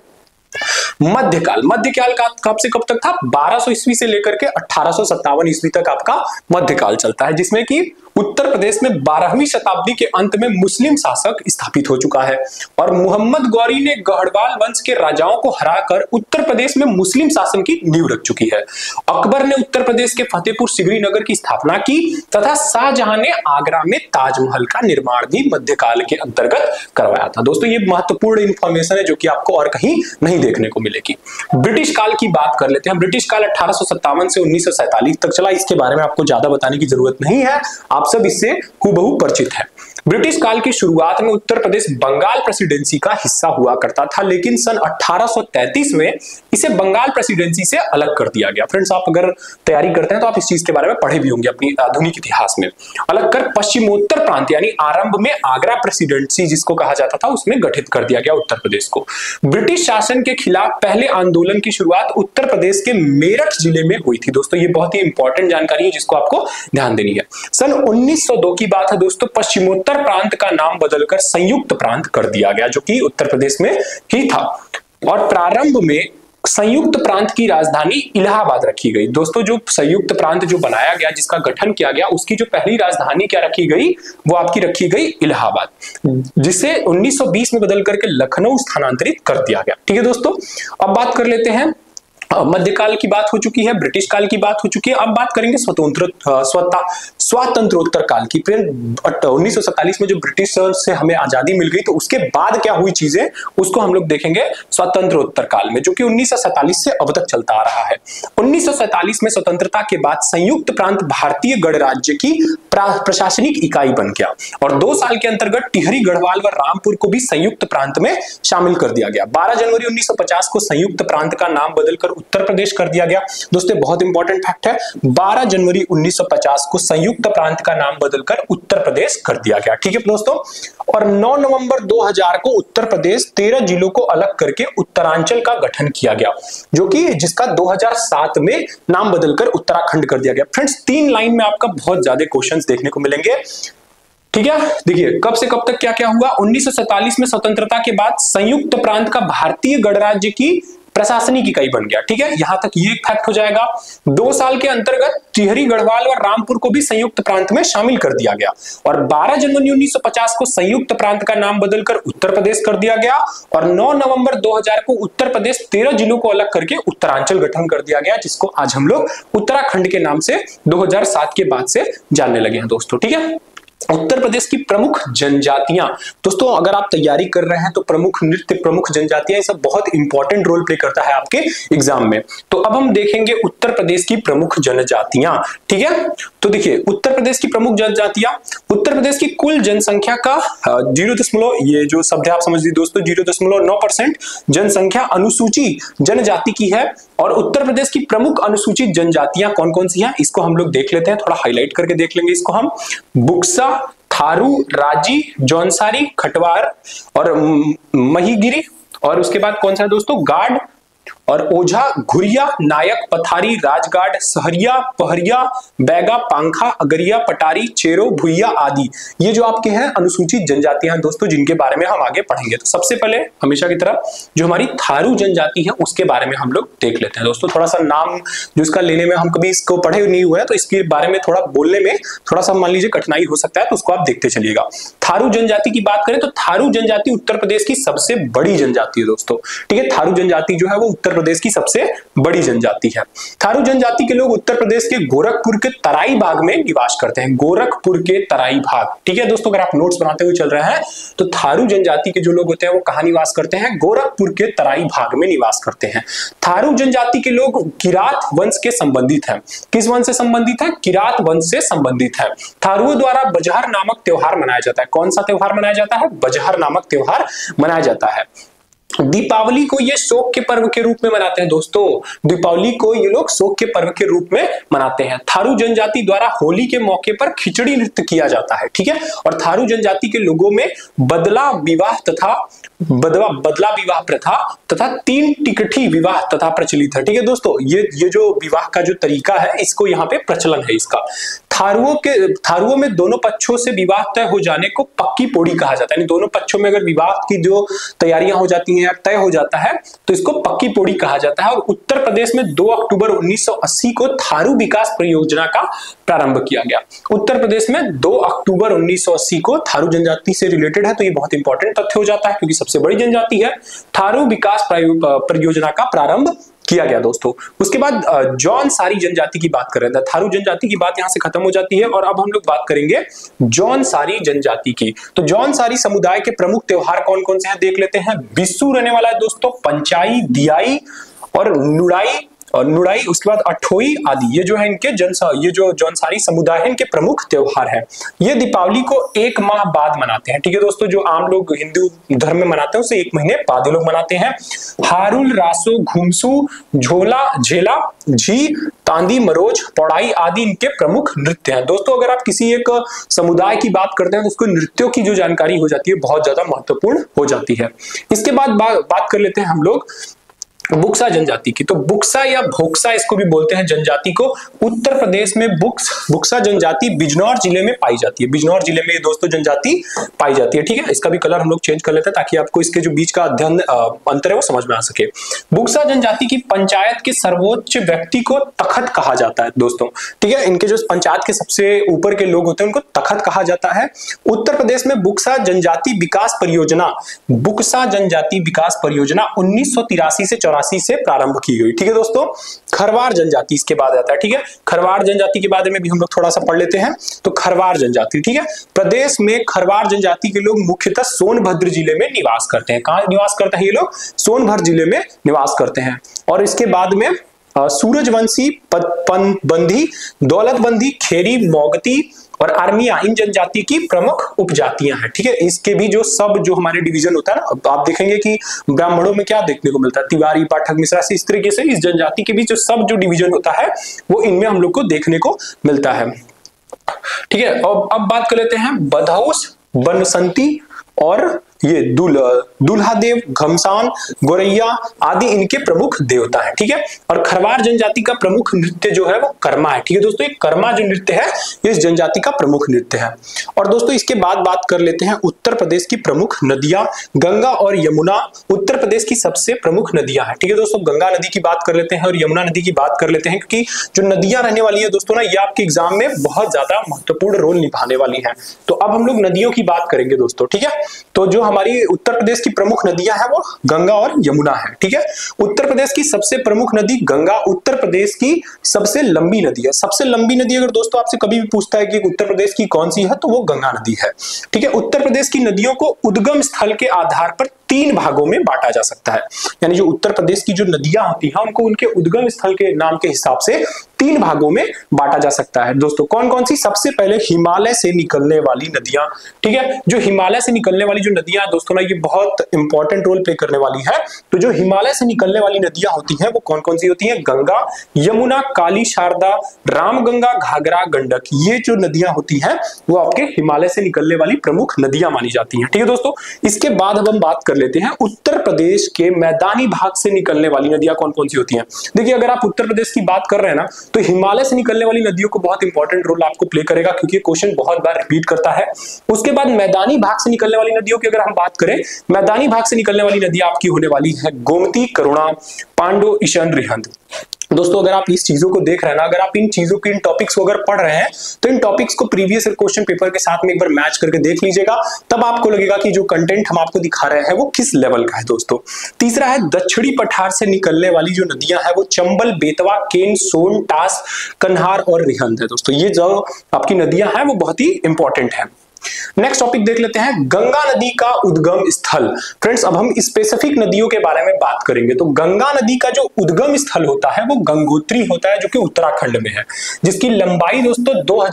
मध्यकाल। मध्यकाल का कब से कब तक था? 1200 ईस्वी से लेकर के 1857 ईस्वी तक आपका मध्यकाल चलता है, जिसमें कि उत्तर प्रदेश में 12वीं शताब्दी के अंत में मुस्लिम शासक स्थापित हो चुका है, और मोहम्मद गौरी ने गढ़वाल वंश के राजाओं को हराकर उत्तर प्रदेश में मुस्लिम शासन की नींव रख चुकी है। अकबर ने उत्तर प्रदेश के फतेहपुर सिकरी नगर की स्थापना की, तथा शाहजहां ने आगरा में ताजमहल का निर्माण भी मध्यकाल के अंतर्गत करवाया था। दोस्तों ये महत्वपूर्ण इंफॉर्मेशन है जो कि आपको और कहीं नहीं देखने को मिलेगी। ब्रिटिश काल की बात कर लेते हैं। ब्रिटिश काल 1857 से 1947 तक चला। इसके बारे में आपको ज्यादा बताने की जरूरत नहीं है, आप सब इससे हूबहू परिचित है। ब्रिटिश काल की शुरुआत में उत्तर प्रदेश बंगाल प्रेसिडेंसी का हिस्सा हुआ करता था, लेकिन सन 1833 में इसे बंगाल प्रेसिडेंसी से अलग कर दिया गया। फ्रेंड्स आप अगर तैयारी करते हैं तो आप इस चीज के बारे में पढ़े भी होंगे अपनी आधुनिक इतिहास में। अलग कर पश्चिमोत्तर प्रांत यानी आरंभ में आगरा प्रेसिडेंसी जिसको कहा जाता था उसमें गठित कर दिया गया उत्तर प्रदेश को। ब्रिटिश शासन के खिलाफ पहले आंदोलन की शुरुआत उत्तर प्रदेश के मेरठ जिले में हुई थी। दोस्तों ये बहुत ही इंपॉर्टेंट जानकारी है जिसको आपको ध्यान देनी है। सन 1902 की बात है दोस्तों, पश्चिमोत्तर प्रांत का नाम बदलकर संयुक्त प्रांत कर दिया गया, जो कि उत्तर प्रदेश में ही था। और प्रारंभ में संयुक्त प्रांत की राजधानी इलाहाबाद रखी गई। दोस्तों जो संयुक्त प्रांत जो बनाया गया, जिसका गठन किया गया, उसकी जो पहली राजधानी क्या रखी गई, वो आपकी रखी गई इलाहाबाद, जिसे 1920 में बदल करके लखनऊ स्थानांतरित कर दिया गया। ठीक है दोस्तों, अब बात कर लेते हैं मध्यकाल की बात हो चुकी है, ब्रिटिश काल की बात हो चुकी है। अब बात करेंगे स्वातंत्रोत्तर काल की। फिर 1947 में जो ब्रिटिश से हमें आजादी मिल गई, तो उसके बाद क्या हुई चीजें उसको हम लोग देखेंगे स्वातंत्रोत्तर काल में, जो कि 1947 से अब तक चलता आ रहा है। 1947 में स्वतंत्रता के बाद संयुक्त प्रांत भारतीय गणराज्य की प्रशासनिक इकाई बन गया और 2 साल के अंतर्गत टिहरी, गढ़वाल व रामपुर को भी संयुक्त प्रांत में शामिल कर दिया गया। 12 जनवरी 1950 को संयुक्त प्रांत का नाम बदलकर उत्तर प्रदेश कर दिया गया। दोस्तों बहुत इंपॉर्टेंट फैक्ट है, 12 जनवरी 1950 को संयुक्त प्रांत का नाम बदलकर उत्तर प्रदेश कर दिया गया। ठीक है दोस्तों। और 9 नवंबर 2000 को उत्तर प्रदेश 13 जिलों को अलग करके उत्तरांचल का गठन किया गया, जो कि जिसका 2007 में नाम बदलकर उत्तराखंड कर दिया गया। फ्रेंड्स 3 लाइन में आपका बहुत ज्यादा क्वेश्चंस देखने को मिलेंगे। ठीक है, देखिए कब से कब तक क्या क्या हुआ। 1947 में स्वतंत्रता के बाद संयुक्त प्रांत का भारतीय गणराज्य की प्रशासनिक इकाई बन गया। ठीक है, यहां तक ये एक फैक्ट हो जाएगा। 2 साल के अंतर्गत टिहरी, गढ़वाल और रामपुर को भी संयुक्त प्रांत में शामिल कर दिया गया और 12 जनवरी 1950 को संयुक्त प्रांत का नाम बदलकर उत्तर प्रदेश कर दिया गया और 9 नवंबर 2000 को उत्तर प्रदेश 13 जिलों को अलग करके उत्तरांचल गठन कर दिया गया, जिसको आज हम लोग उत्तराखंड के नाम से 2007 के बाद से जानने लगे हैं दोस्तों। ठीक है, उत्तर प्रदेश की प्रमुख जनजातियां। दोस्तों अगर आप तैयारी कर रहे हैं तो प्रमुख नृत्य, प्रमुख जनजातियां, ये सब बहुत इंपॉर्टेंट रोल प्ले करता है आपके एग्जाम में। तो अब हम देखेंगे उत्तर प्रदेश की प्रमुख जनजातियां। ठीक है, तो देखिए उत्तर प्रदेश की प्रमुख जनजातियां, उत्तर प्रदेश की कुल जनसंख्या का 0, ये जो शब्द है आप समझ लीजिए दोस्तों, 0.9% जनसंख्या अनुसूचित जनजाति की है। और उत्तर प्रदेश की प्रमुख अनुसूचित जनजातियां कौन कौन सी हैं इसको हम लोग देख लेते हैं, थोड़ा हाईलाइट करके देख लेंगे इसको हम। बुक्सा, थारू, राजी, जौनसारी, खटवार और महिगिरी, और उसके बाद कौन सा है दोस्तों, गार्ड और ओझा, घुरिया, नायक, पथारी, राजगार्ड, सहरिया, पहरिया, बैगा, पांखा, अगरिया, पटारी, चेरो, भुइया आदि, ये जो आपके हैं अनुसूचित जनजातियां हैं दोस्तों, जिनके बारे में हम आगे पढ़ेंगे। तो सबसे पहले हमेशा की तरह जो हमारी थारू जनजाति है उसके बारे में हम लोग देख लेते हैं दोस्तों। थोड़ा सा नाम जो इसका लेने में हम कभी इसको पढ़े नहीं हुए हैं, तो इसके बारे में थोड़ा बोलने में थोड़ा सा मान लीजिए कठिनाई हो सकता है, तो उसको आप देखते चलिएगा। थारू जनजाति की बात करें तो थारू जनजाति उत्तर प्रदेश की सबसे बड़ी जनजाति है दोस्तों। ठीक है, थारू जनजाति जो है वो उत्तर प्रदेश की सबसे बड़ी जनजाति है। थारू जनजाति के लोग उत्तर प्रदेश के गोरखपुर के तराई भाग में निवास करते हैं। गोरखपुर के तराई भाग, ठीक है दोस्तों, अगर आप नोट्स बनाते हुए चल रहे हैं तो थारू जनजाति के जो लोग होते हैं वो कहां निवास करते हैं, गोरखपुर के तराई भाग में निवास करते हैं। थारू जनजाति के लोग किरात वंश के संबंधित हैं। किस वंश से संबंधित है, किरात वंश से संबंधित है। थारुओं द्वारा बजहर नामक त्योहार मनाया जाता है। कौन सा त्योहार मनाया जाता है, बजहर नामक त्योहार मनाया जाता है। दीपावली को ये शोक के पर्व के रूप में मनाते हैं दोस्तों। दीपावली को ये लोग शोक के पर्व के रूप में मनाते हैं। थारू जनजाति द्वारा होली के मौके पर खिचड़ी नृत्य किया जाता है। ठीक है, और थारू जनजाति के लोगों में बदला विवाह प्रथा तथा 3 टिकठी विवाह तथा प्रचलित है। ठीक है दोस्तों, ये जो विवाह का जो तरीका है इसको यहाँ पे प्रचलन है इसका। थारुओं में दोनों पक्षों से विवाह तय हो जाने को पक्की पोड़ी कहा जाता है। यानी दोनों पक्षों में अगर विवाह की जो तैयारियां हो जाती हैं या तय हो जाता है तो इसको पक्की पोड़ी कहा जाता है। और उत्तर प्रदेश में 2 अक्टूबर 1980 को थारू विकास परियोजना का प्रारंभ किया गया। उत्तर प्रदेश में 2 अक्टूबर 1980 को थारू जनजाति से रिलेटेड है, तो ये बहुत इंपॉर्टेंट तथ्य हो जाता है क्योंकि सबसे बड़ी जनजाति है। थारू विकास परियोजना का प्रारंभ किया गया दोस्तों। उसके बाद जौनसारी जनजाति की बात कर रहे थे। थारू जनजाति की बात यहां से खत्म हो जाती है और अब हम लोग बात करेंगे जौनसारी जनजाति की। तो जौनसारी समुदाय के प्रमुख त्योहार कौन कौन से हैं देख लेते हैं। बिस्सू रहने वाला है दोस्तों, पंचाई, दियाई और नुड़ाई, उसके बाद अठोई आदि, ये जो है इनके ये जो जौनसारी समुदाय है इनके प्रमुख त्योहार है। ये दीपावली को 1 माह बाद मनाते हैं। ठीक है दोस्तों, जो आम लोग हिंदू धर्म में मनाते हैं उसे 1 महीने बाद लोग मनाते हैं। हारुल, रासो, घुमसू, झोला, झेला, झी, तांदी, मरोज, पौड़ाई आदि इनके प्रमुख नृत्य हैं। दोस्तों अगर आप किसी एक समुदाय की बात करते हैं तो उसको नृत्यों की जो जानकारी हो जाती है बहुत ज्यादा महत्वपूर्ण हो जाती है। इसके बाद बात कर लेते हैं हम लोग बुक्सा जनजाति की। तो बुक्सा या भोक्सा इसको भी बोलते हैं जनजाति को। उत्तर प्रदेश में बुक्सा जनजाति बिजनौर जिले में पाई जाती है। बिजनौर जिले में ये दोस्तों जनजाति पाई जाती है। ठीक है, इसका भी कलर हम लोग चेंज कर लेते हैं ताकि आपको इसके जो बीच का अध्ययन अंतर है वो समझ में आ सके। बुक्सा जनजाति की पंचायत के सर्वोच्च व्यक्ति को तखत कहा जाता है दोस्तों। ठीक है, इनके जो पंचायत के सबसे ऊपर के लोग होते हैं उनको तखत कहा जाता है। उत्तर प्रदेश में बुक्सा जनजाति विकास परियोजना 1983 से 84 1984 से प्रारंभ की गई। ठीक है दोस्तों, खरवार जनजाति इसके बाद आता है। ठीक है, खरवार जनजाति के बारे में भी हम लोग थोड़ा सा पढ़ लेते हैं। तो खरवार जनजाति, ठीक है, प्रदेश में खरवार जनजाति के लोग मुख्यतः सोनभद्र जिले में निवास करते हैं। कहां निवास करते हैं ये लोग? सोनभद्र जिले में निवास करते हैं। और इसके बाद में सूरजवंशी, बंधी, दौलतबंदी, खेरी, मोगती और आर्मिया इन जनजाति की प्रमुख उपजातियां हैं। ठीक है, इसके भी जो हमारे डिवीजन होता है ना, आप देखेंगे कि ब्राह्मणों में क्या देखने को मिलता है, तिवारी, पाठक, मिश्रा से, इस तरीके से इस जनजाति के भी जो डिवीजन होता है वो इनमें हम लोग को देखने को मिलता है। ठीक है, अब बात कर लेते हैं बधौस, बनसंती और ये दुल्हादेव, घमसान, गोरैया आदि इनके प्रमुख देवता हैं। ठीक है, और खरवार जनजाति का प्रमुख नृत्य जो है वो कर्मा है। ठीक है दोस्तों, ये कर्मा जो नृत्य है ये इस जनजाति का प्रमुख नृत्य है। और दोस्तों इसके बाद बात कर लेते हैं उत्तर प्रदेश की प्रमुख नदियां। गंगा और यमुना उत्तर प्रदेश की सबसे प्रमुख नदियां हैं। ठीक है दोस्तों, गंगा नदी की बात कर लेते हैं और यमुना नदी की बात कर लेते हैं, क्योंकि जो नदियां रहने वाली है दोस्तों ना, ये आपके एग्जाम में बहुत ज्यादा महत्वपूर्ण रोल निभाने वाली है। तो अब हम लोग नदियों की बात करेंगे दोस्तों। ठीक है, तो जो हमारी उत्तर प्रदेश की प्रमुख नदियां हैं वो गंगा और यमुना है। ठीक है, उत्तर प्रदेश की सबसे प्रमुख नदी गंगा उत्तर प्रदेश की सबसे लंबी नदी है। सबसे लंबी नदी अगर दोस्तों आपसे कभी भी पूछता है कि उत्तर प्रदेश की कौन सी है, तो वो गंगा नदी है। ठीक है, उत्तर प्रदेश की नदियों को उद्गम स्थल के आधार पर 3 भागों में बांटा जा सकता है। यानी जो उत्तर प्रदेश की जो नदियां होती हैं उनको उनके उद्गम स्थल के नाम के हिसाब से 3 भागों में बांटा जा सकता है। दोस्तों कौन कौन सी? सबसे पहले हिमालय से निकलने वाली नदियां। ठीक है, जो हिमालय से निकलने वाली जो नदियां दोस्तों ना, ये बहुत इंपॉर्टेंट रोल प्ले करने वाली है। तो जो हिमालय से निकलने वाली नदियां होती हैं वो कौन कौन सी होती हैं? गंगा, यमुना, काली, शारदा, रामगंगा, घाघरा, गंडक। ये जो नदियां होती हैं वो आपके हिमालय से निकलने वाली प्रमुख नदियां मानी जाती हैं। ठीक है दोस्तों, इसके बाद अब हम बात कर लेते हैं उत्तर प्रदेश के मैदानी भाग से निकलने वाली नदियां कौन कौन सी होती हैं। देखिए, अगर आप उत्तर प्रदेश की बात कर रहे हैं ना, तो हिमालय से निकलने वाली नदियों को बहुत इंपॉर्टेंट रोल आपको प्ले करेगा, क्योंकि क्वेश्चन बहुत बार रिपीट करता है। उसके बाद मैदानी भाग से निकलने वाली नदियों की अगर हम बात करें, मैदानी भाग से निकलने वाली नदियां आपकी होने वाली है गोमती, करुणा, पांडो, ईशन, रिहंद। दोस्तों अगर आप इस चीजों को देख रहे हैं ना, अगर आप इन चीजों के इन टॉपिक्स को अगर पढ़ रहे हैं, तो इन टॉपिक्स को प्रीवियस क्वेश्चन पेपर के साथ में एक बार मैच करके देख लीजिएगा, तब आपको लगेगा कि जो कंटेंट हम आपको दिखा रहे हैं वो किस लेवल का है। दोस्तों तीसरा है दक्षिणी पठार से निकलने वाली जो नदियां हैं वो चंबल, बेतवा, केन, सोन, टास, कन्हार और रिहंद है। दोस्तों ये जो आपकी नदियां हैं वो बहुत ही इंपॉर्टेंट है। नेक्स्ट टॉपिक देख लेते हैं गंगा नदी का उद्गम स्थल। फ्रेंड्स अब हम स्पेसिफिक नदियों के बारे में बात करेंगे। तो गंगा नदी का जो उद्गम स्थल होता है वो गंगोत्री होता है, जो कि उत्तराखंड में है, जिसकी लंबाई दोस्तों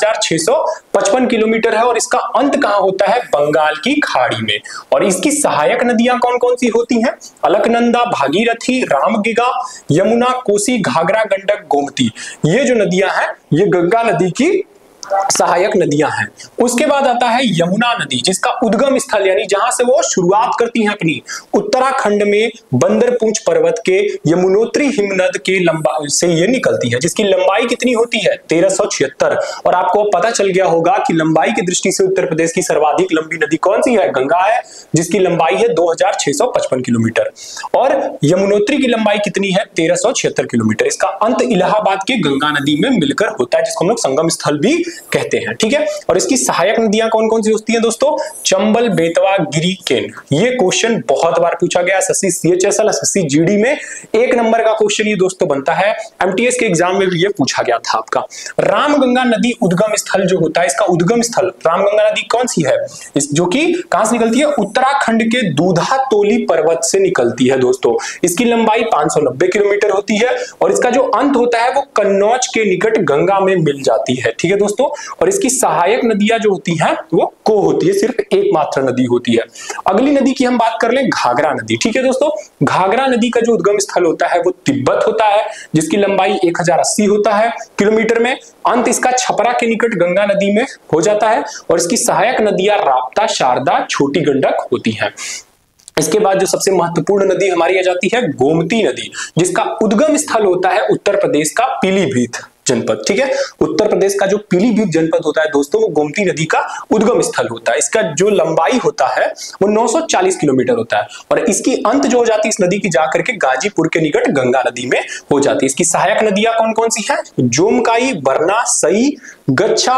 2655 किलोमीटर है। और इसका अंत कहां होता है? बंगाल की खाड़ी में। और इसकी सहायक नदियां कौन कौन सी होती हैं? अलकनंदा, भागीरथी, रामगंगा, यमुना, कोसी, घाघरा, गंडक, गोमती। ये जो नदियां हैं ये गंगा नदी की सहायक नदियां हैं। उसके बाद आता है यमुना नदी, जिसका उद्गम स्थल यानी जहां से वो शुरुआत करती हैं अपनी, उत्तराखंड में बंदरपूंछ पर्वत के यमुनोत्री हिमनद के लंबाई से ये निकलती है, जिसकी लंबाई कितनी होती है? 1376। और आपको पता चल गया होगा कि लंबाई की दृष्टि से उत्तर प्रदेश की सर्वाधिक लंबी नदी कौन सी है? गंगा है, जिसकी लंबाई है 2655 किलोमीटर। और यमुनोत्री की लंबाई कितनी है? 1376 किलोमीटर। इसका अंत इलाहाबाद के गंगा नदी में मिलकर होता है, जिसको हम लोग संगम स्थल भी कहते हैं। ठीक है, और इसकी सहायक नदियां कौन कौन सी होती हैं दोस्तों? चंबल, बेतवा, गिरी, केन। ये क्वेश्चन बहुत बार पूछा गया एसएससी सीएचएसएल, एसएससी जीडी में 1 नंबर का क्वेश्चन ये दोस्तों बनता है। एमटीएस के एग्जाम में भी ये पूछा गया था आपका। रामगंगा नदी उद्गम स्थल जो होता है, इसका उद्गम स्थल रामगंगा नदी कौन सी है? जो कि कहां से निकलती है? उत्तराखंड के दूधातोली पर्वत से निकलती है दोस्तों। इसकी लंबाई 590 किलोमीटर होती है और इसका जो अंत होता है वो कन्नौज के निकट गंगा में मिल जाती है। ठीक है दोस्तों, और इसकी सहायक नदियां जो होती हैं वो को होती है, सिर्फ एकमात्र नदी होती है। अगली नदी की हम बात कर लें, घाघरा नदी। ठीक है दोस्तों, घाघरा नदी का जो उद्गम स्थल होता है वो तिब्बत होता है, जिसकी लंबाई 1080 होता है किलोमीटर में। अंत इसका छपरा के निकट गंगा नदी में हो जाता है और इसकी सहायक नदियां राप्ता, शारदा, छोटी गंडक होती हैं। इसके बाद जो सबसे महत्वपूर्ण नदी हमारी आ जाती है गोमती नदी, जिसका उद्गम स्थल होता है उत्तर प्रदेश का पीलीभीत जनपद। ठीक है, उत्तर प्रदेश का जो पीलीभीत जनपद होता है दोस्तों वो गोमती नदी का उद्गम स्थल होता है। इसका जो लंबाई होता है वो 940 किलोमीटर होता है और इसकी अंत जो हो जाती है इस नदी की जाकर के गाजीपुर के निकट गंगा नदी में हो जाती है। इसकी सहायक नदियां कौन कौन सी है? जोमकाई, बरना, सई, गच्छा,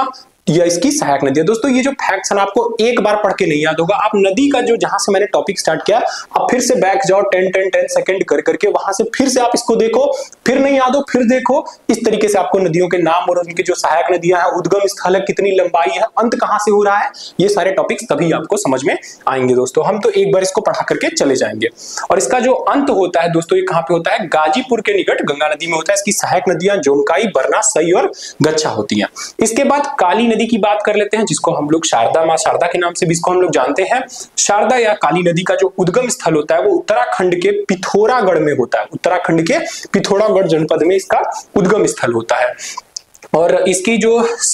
या इसकी सहायक नदियां। दोस्तों ये जो फैक्ट्स हैं आपको एक बार पढ़ के नहीं याद होगा, आप नदी का जो जहां से मैंने टॉपिक स्टार्ट किया आप फिर से बैक जाओ 10 सेकंड कर करके, वहां से फिर से आप इसको देखो, फिर नहीं याद हो फिर देखो। इस तरीके से आपको नदियों के नाम और उनकी जो सहायक नदियां हैं, उद्गम स्थल है, कितनी लंबाई है, अंत कहां से हो रहा है, ये सारे टॉपिक्स तभी आपको समझ में आएंगे दोस्तों। हम तो एक बार इसको पढ़ा करके चले जाएंगे। और इसका जो अंत होता है दोस्तों, ये कहां पे होता है, गाजीपुर के निकट गंगा नदी में होता है। इसकी सहायक नदियां जोमकाई, बरना, सई और गच्छा होती हैं। इसके बाद काली नदी की बात कर लेते हैं, जिसको हम लोग शारदा, मां शारदा के नाम से भी इसको हम लोग जानते हैं। शारदा या काली नदी का जो उद्गम स्थल होता है वो उत्तराखंड के पिथौरागढ़ में होता है। उत्तराखंड के पिथौरागढ़ जनपद में इसका उद्गम स्थल होता है। और इसकी जो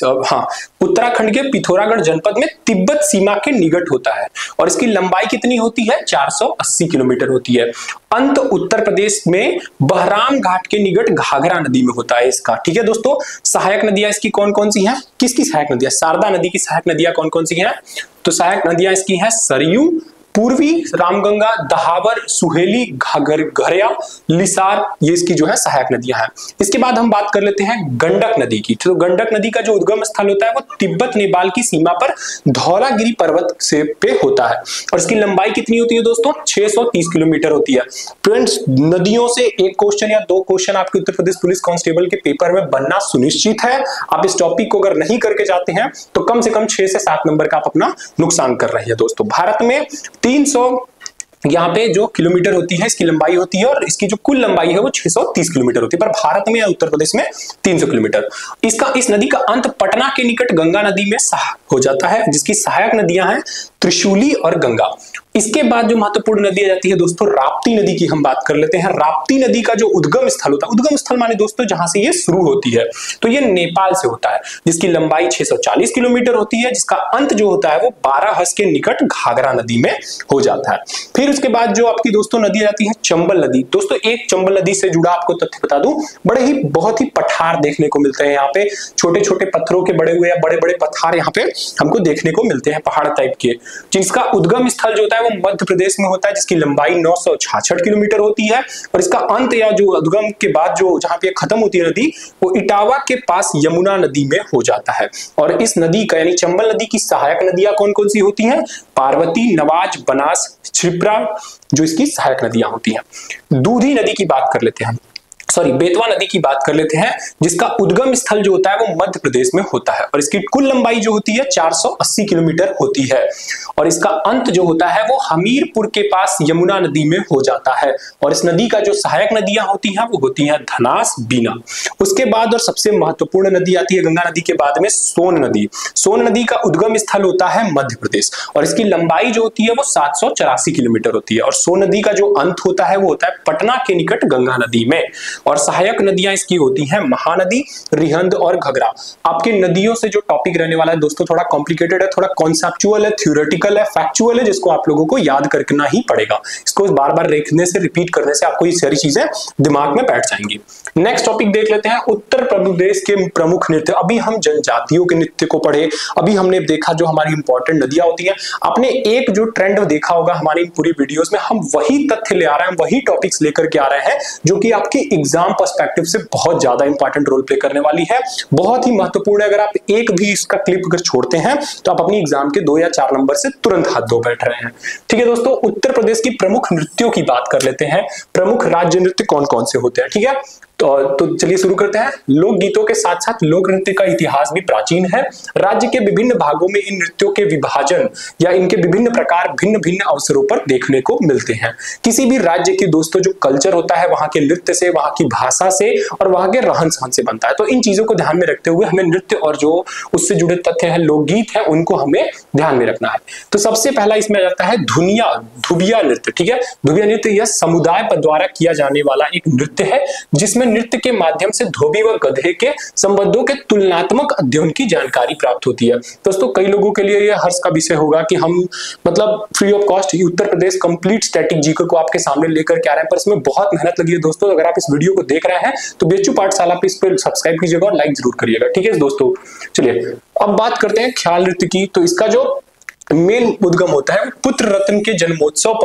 उत्तराखंड के पिथौरागढ़ जनपद में तिब्बत सीमा के निकट होता है। और इसकी लंबाई कितनी होती है, 480 किलोमीटर होती है। अंत उत्तर प्रदेश में बहराम घाट के निकट घाघरा नदी में होता है इसका। ठीक है दोस्तों, सहायक नदियां इसकी कौन कौन सी हैं, किसकी सहायक नदियां, शारदा नदी की सहायक नदियां कौन कौन सी हैं, तो सहायक नदियां इसकी हैं सरयू, पूर्वी रामगंगा, दहावर, सुहेली, घरिया, लिसार, ये इसकी जो है सहायक नदियां हैं। इसके बाद हम बात कर लेते हैं गंडक नदी की। तो गंडक नदी का जो उद्गम स्थल होता है वो तिब्बत नेपाल की सीमा पर धौलागिरी पर्वत से पे होता है। और इसकी लंबाई कितनी होती है दोस्तों, 630 किलोमीटर होती है। फ्रेंड्स, नदियों से एक क्वेश्चन या दो क्वेश्चन आपके उत्तर प्रदेश पुलिस कांस्टेबल के पेपर में बनना सुनिश्चित है। आप इस टॉपिक को अगर नहीं करके जाते हैं तो कम से कम 6 से 7 नंबर का आप अपना नुकसान कर रहे हैं दोस्तों। भारत में 300 यहाँ पे जो किलोमीटर होती है इसकी लंबाई होती है, और इसकी जो कुल लंबाई है वो 630 किलोमीटर होती है, पर भारत में या उत्तर प्रदेश में 300 किलोमीटर। इस नदी का अंत पटना के निकट गंगा नदी में हो जाता है, जिसकी सहायक नदियां हैं त्रिशूली और गंगा। इसके बाद जो महत्वपूर्ण नदी आ जाती है दोस्तों, राप्ती नदी की हम बात कर लेते हैं। राप्ती नदी का जो उद्गम स्थल होता है, उद्गम स्थल माने दोस्तों जहां से ये शुरू होती है, तो ये नेपाल से होता है, जिसकी लंबाई 640 किलोमीटर होती है, जिसका अंत जो होता है वो बाराहस के निकट घाघरा नदी में हो जाता है। फिर उसके बाद जो आपकी दोस्तों नदी आ जाती है चंबल नदी। दोस्तों एक चंबल नदी से जुड़ा आपको तथ्य बता दूं, बहुत ही पठार देखने को मिलते हैं यहाँ पे, छोटे छोटे पत्थरों के बड़े हुए या बड़े बड़े पठार यहाँ पे हमको देखने को मिलते हैं, पहाड़ टाइप के, जिसका उद्गम स्थल जो होता है वो मध्य प्रदेश में होता है, जिसकी लंबाई 966 किलोमीटर होती है। और इसका अंत या जो उद्गम के बाद जो जहां पे खत्म होती है नदी, वो इटावा के पास यमुना नदी में हो जाता है। और इस नदी का यानी चंबल नदी की सहायक नदियां कौन कौन सी होती हैं, पार्वती, नवाज, बनास, क्षिप्रा, जो इसकी सहायक नदियां होती हैं। दूधी नदी की बात कर लेते हैं, बेतवा नदी की बात कर लेते हैं, जिसका उद्गम स्थल जो होता है वो मध्य प्रदेश में होता है। और इसकी कुल लंबाई जो होती है 480 किलोमीटर होती है। और इसका अंत जो होता है वो हमीरपुर के पास यमुना नदी में हो जाता है। और इस नदी का जो सहायक नदियां होती हैं वो होती हैं धनास, बीना। उसके बाद और सबसे महत्वपूर्ण नदी आती है गंगा नदी के बाद में सोन नदी। सोन नदी का उद्गम स्थल होता है मध्य प्रदेश, और इसकी लंबाई जो होती है वो 784 किलोमीटर होती है। और सोन नदी का जो अंत होता है वो होता है पटना के निकट गंगा नदी में। और सहायक नदियां इसकी होती हैं महानदी, रिहंद और घघरा। आपके नदियों से जो टॉपिक रहने वाला है दोस्तों थोड़ा कॉम्प्लिकेटेड है, थोड़ा कॉन्सेप्चुअल है, थ्योरेटिकल है, फैक्चुअल है, जिसको आप लोगों को याद करना ही पड़ेगा। इसको बार बार देखने से, रिपीट करने से आपको ये सारी चीजें दिमाग में बैठ जाएंगी। नेक्स्ट टॉपिक देख लेते हैं, उत्तर प्रदेश के प्रमुख नृत्य। अभी हम जनजातियों के नृत्य को पढ़े, अभी हमने देखा जो हमारी इंपॉर्टेंट नदियां होती हैं। आपने एक जो ट्रेंड देखा होगा हमारी पूरी वीडियोस में, हम वही तथ्य ले आ रहे हैं, वही टॉपिक्स लेकर के आ रहे हैं, जो कि आपके एग्जाम पर्सपेक्टिव से बहुत ज्यादा इंपॉर्टेंट रोल प्ले करने वाली है, बहुत ही महत्वपूर्ण है। अगर आप एक भी इसका क्लिप अगर छोड़ते हैं तो आप अपनी एग्जाम के 2 या 4 नंबर से तुरंत हाथ धो बैठ रहे हैं। ठीक है दोस्तों, उत्तर प्रदेश की प्रमुख नृत्यों की बात कर लेते हैं। प्रमुख राज्य नृत्य कौन कौन से होते हैं, ठीक है। तो चलिए शुरू करते हैं। लोक गीतों के साथ साथ लोक नृत्य का इतिहास भी प्राचीन है। राज्य के विभिन्न भागों में इन नृत्यों के विभाजन या इनके विभिन्न प्रकार भिन्न भिन्न अवसरों पर देखने को मिलते हैं। किसी भी राज्य के दोस्तों जो कल्चर होता है वहां के नृत्य से, वहां की भाषा से और वहां के रहन सहन से बनता है। तो इन चीजों को ध्यान में रखते हुए हमें नृत्य और जो उससे जुड़े तथ्य है, लोकगीत है, उनको हमें ध्यान में रखना है। तो सबसे पहला इसमें आ जाता है धुबिया नृत्य। ठीक है, धुबिया नृत्य यह समुदाय द्वारा किया जाने वाला एक नृत्य है, जिसमें नृत्य के माध्यम से धोबी व गधे के संबंधों के तुलनात्मक अध्ययन की जानकारी प्राप्त होती है। दोस्तों कई लोगों के लिए यह हर्ष का विषय होगा कि हम मतलब free of cost Uttar Pradesh complete static GK को आपके सामने लेकर के आ रहे हैं, पर इसमें बहुत मेहनत लगी है दोस्तों। अगर आप इस वीडियो को देख रहे हैं तो बेचू पाठशाला पे इस पर सब्सक्राइब कीजिएगा और लाइक जरूर करिएगा। ठीक है दोस्तों, चलिए अब बात करते हैं ख्याल नृत्य की। तो इसका जो मेन उद्गम होता है पुत्र रत्न के जन्मोत्सव पर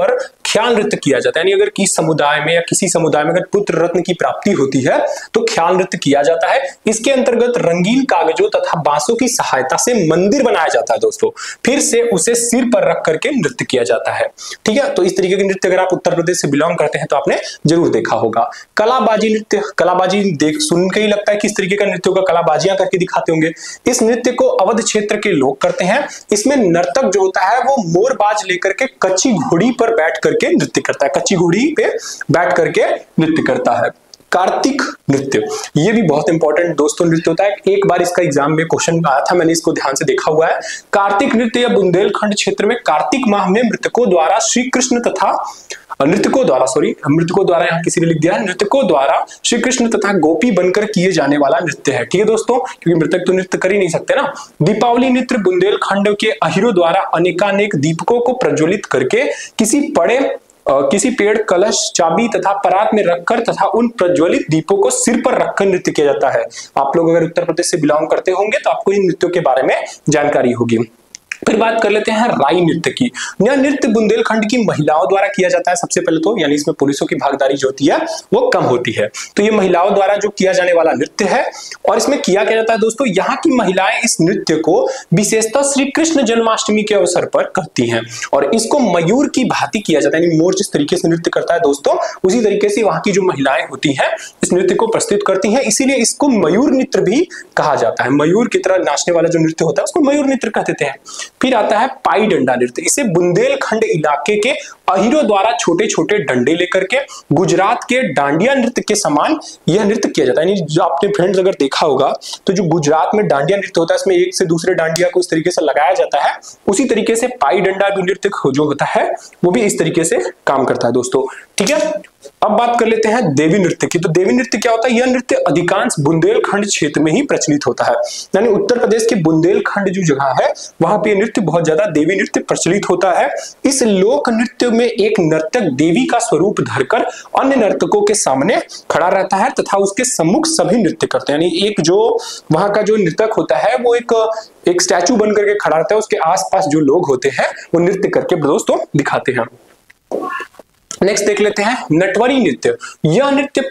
ख्याल नृत्य किया जाता है। यानी अगर किसी समुदाय में या किसी समुदाय में अगर पुत्र रत्न की प्राप्ति होती है तो ख्याल नृत्य किया जाता है। इसके अंतर्गत रंगीन कागजों तथा बांसों की सहायता से मंदिर बनाया जाता है दोस्तों, फिर से उसे सिर पर रख करके नृत्य किया जाता है। ठीक है, तो इस तरीके के नृत्य अगर आप उत्तर प्रदेश से बिलोंग करते हैं तो आपने जरूर देखा होगा। कलाबाजी नृत्य, कलाबाजी देख सुन के ही लगता है किस तरीके का नृत्य होगा, कलाबाजियां करके दिखाते होंगे। इस नृत्य को अवध क्षेत्र के लोग करते हैं। इसमें नर्तक जो होता है वो मोरबाज लेकर के कच्ची घोड़ी पर बैठ करके नृत्य करता है, कच्ची घोड़ी पे बैठ करके नृत्य करता है। कार्तिक नृत्य, ये भी बहुत इंपॉर्टेंट दोस्तों नृत्य होता है। एक बार इसका एग्जाम में क्वेश्चन आया था, मैंने इसको ध्यान से देखा हुआ है। कार्तिक नृत्य या बुंदेलखंड क्षेत्र में कार्तिक माह में मृतकों द्वारा श्री कृष्ण तथा मृतकों द्वारा यहाँ किसी ने लिख दिया है, मृतकों द्वारा श्री कृष्ण तथा गोपी बनकर किए जाने वाला नृत्य है। ठीक है दोस्तों, क्योंकि मृतक तो नृत्य कर ही नहीं सकते ना। दीपावली नृत्य बुंदेलखंड के अहिरों द्वारा अनेकानेक दीपकों को प्रज्वलित करके किसी पेड़, कलश, चाबी तथा परात में रखकर तथा उन प्रज्वलित दीपों को सिर पर रखकर नृत्य किया जाता है। आप लोग अगर उत्तर प्रदेश से बिलोंग करते होंगे तो आपको इन नृत्यों के बारे में जानकारी होगी। फिर बात कर लेते हैं राई नृत्य की। यह नृत्य बुंदेलखंड की महिलाओं द्वारा किया जाता है सबसे पहले तो, यानी इसमें पुरुषों की भागीदारी जो होती है वो कम होती है। तो ये महिलाओं द्वारा जो किया जाने वाला नृत्य है और इसमें किया क्या जाता है दोस्तों, यहाँ की महिलाएं इस नृत्य को विशेषतः श्री कृष्ण जन्माष्टमी के अवसर पर करती हैं और इसको मयूर की भांति किया जाता है। यानी मोर जिस तरीके से नृत्य करता है दोस्तों, उसी तरीके से वहां की जो महिलाएं होती हैं इस नृत्य को प्रस्तुत करती हैं, इसीलिए इसको मयूर नृत्य भी कहा जाता है। मयूर की तरह नाचने वाला जो नृत्य होता है उसको मयूर नृत्य कह देते हैं। फिर आता है पाई डंडा नृत्य। इसे बुंदेलखंड इलाके के अहिरों द्वारा छोटे छोटे डंडे लेकर के गुजरात के डांडिया नृत्य के समान यह नृत्य किया जाता है। यानी जो आपने फ्रेंड्स अगर देखा होगा तो जो गुजरात में डांडिया नृत्य होता है इसमें एक से दूसरे डांडिया को इस तरीके से लगाया जाता है, उसी तरीके से पाई डंडा नृत्य जो होता है वो भी इस तरीके से काम करता है दोस्तों। ठीक है, अब बात कर लेते हैं देवी नृत्य की। तो देवी नृत्य क्या होता है, यह नृत्य अधिकांश बुंदेलखंड क्षेत्र में ही प्रचलित होता है। यानी उत्तर प्रदेश के बुंदेलखंड जो जगह है वहां पे नृत्य बहुत ज्यादा देवी नृत्य प्रचलित होता है। इस लोक नृत्य में एक नर्तक देवी का स्वरूप धरकर अन्य नर्तकों के सामने खड़ा रहता है तथा उसके सम्मुख सभी नृत्य करते हैं। यानी एक जो वहां का जो नर्तक होता है वो एक स्टैचू बन करके खड़ा रहता है, उसके आसपास जो लोग होते हैं वो नृत्य करके दोस्तों दिखाते हैं। नेक्स्ट देख लेते हैं नटवरी नृत्य। यह नृत्य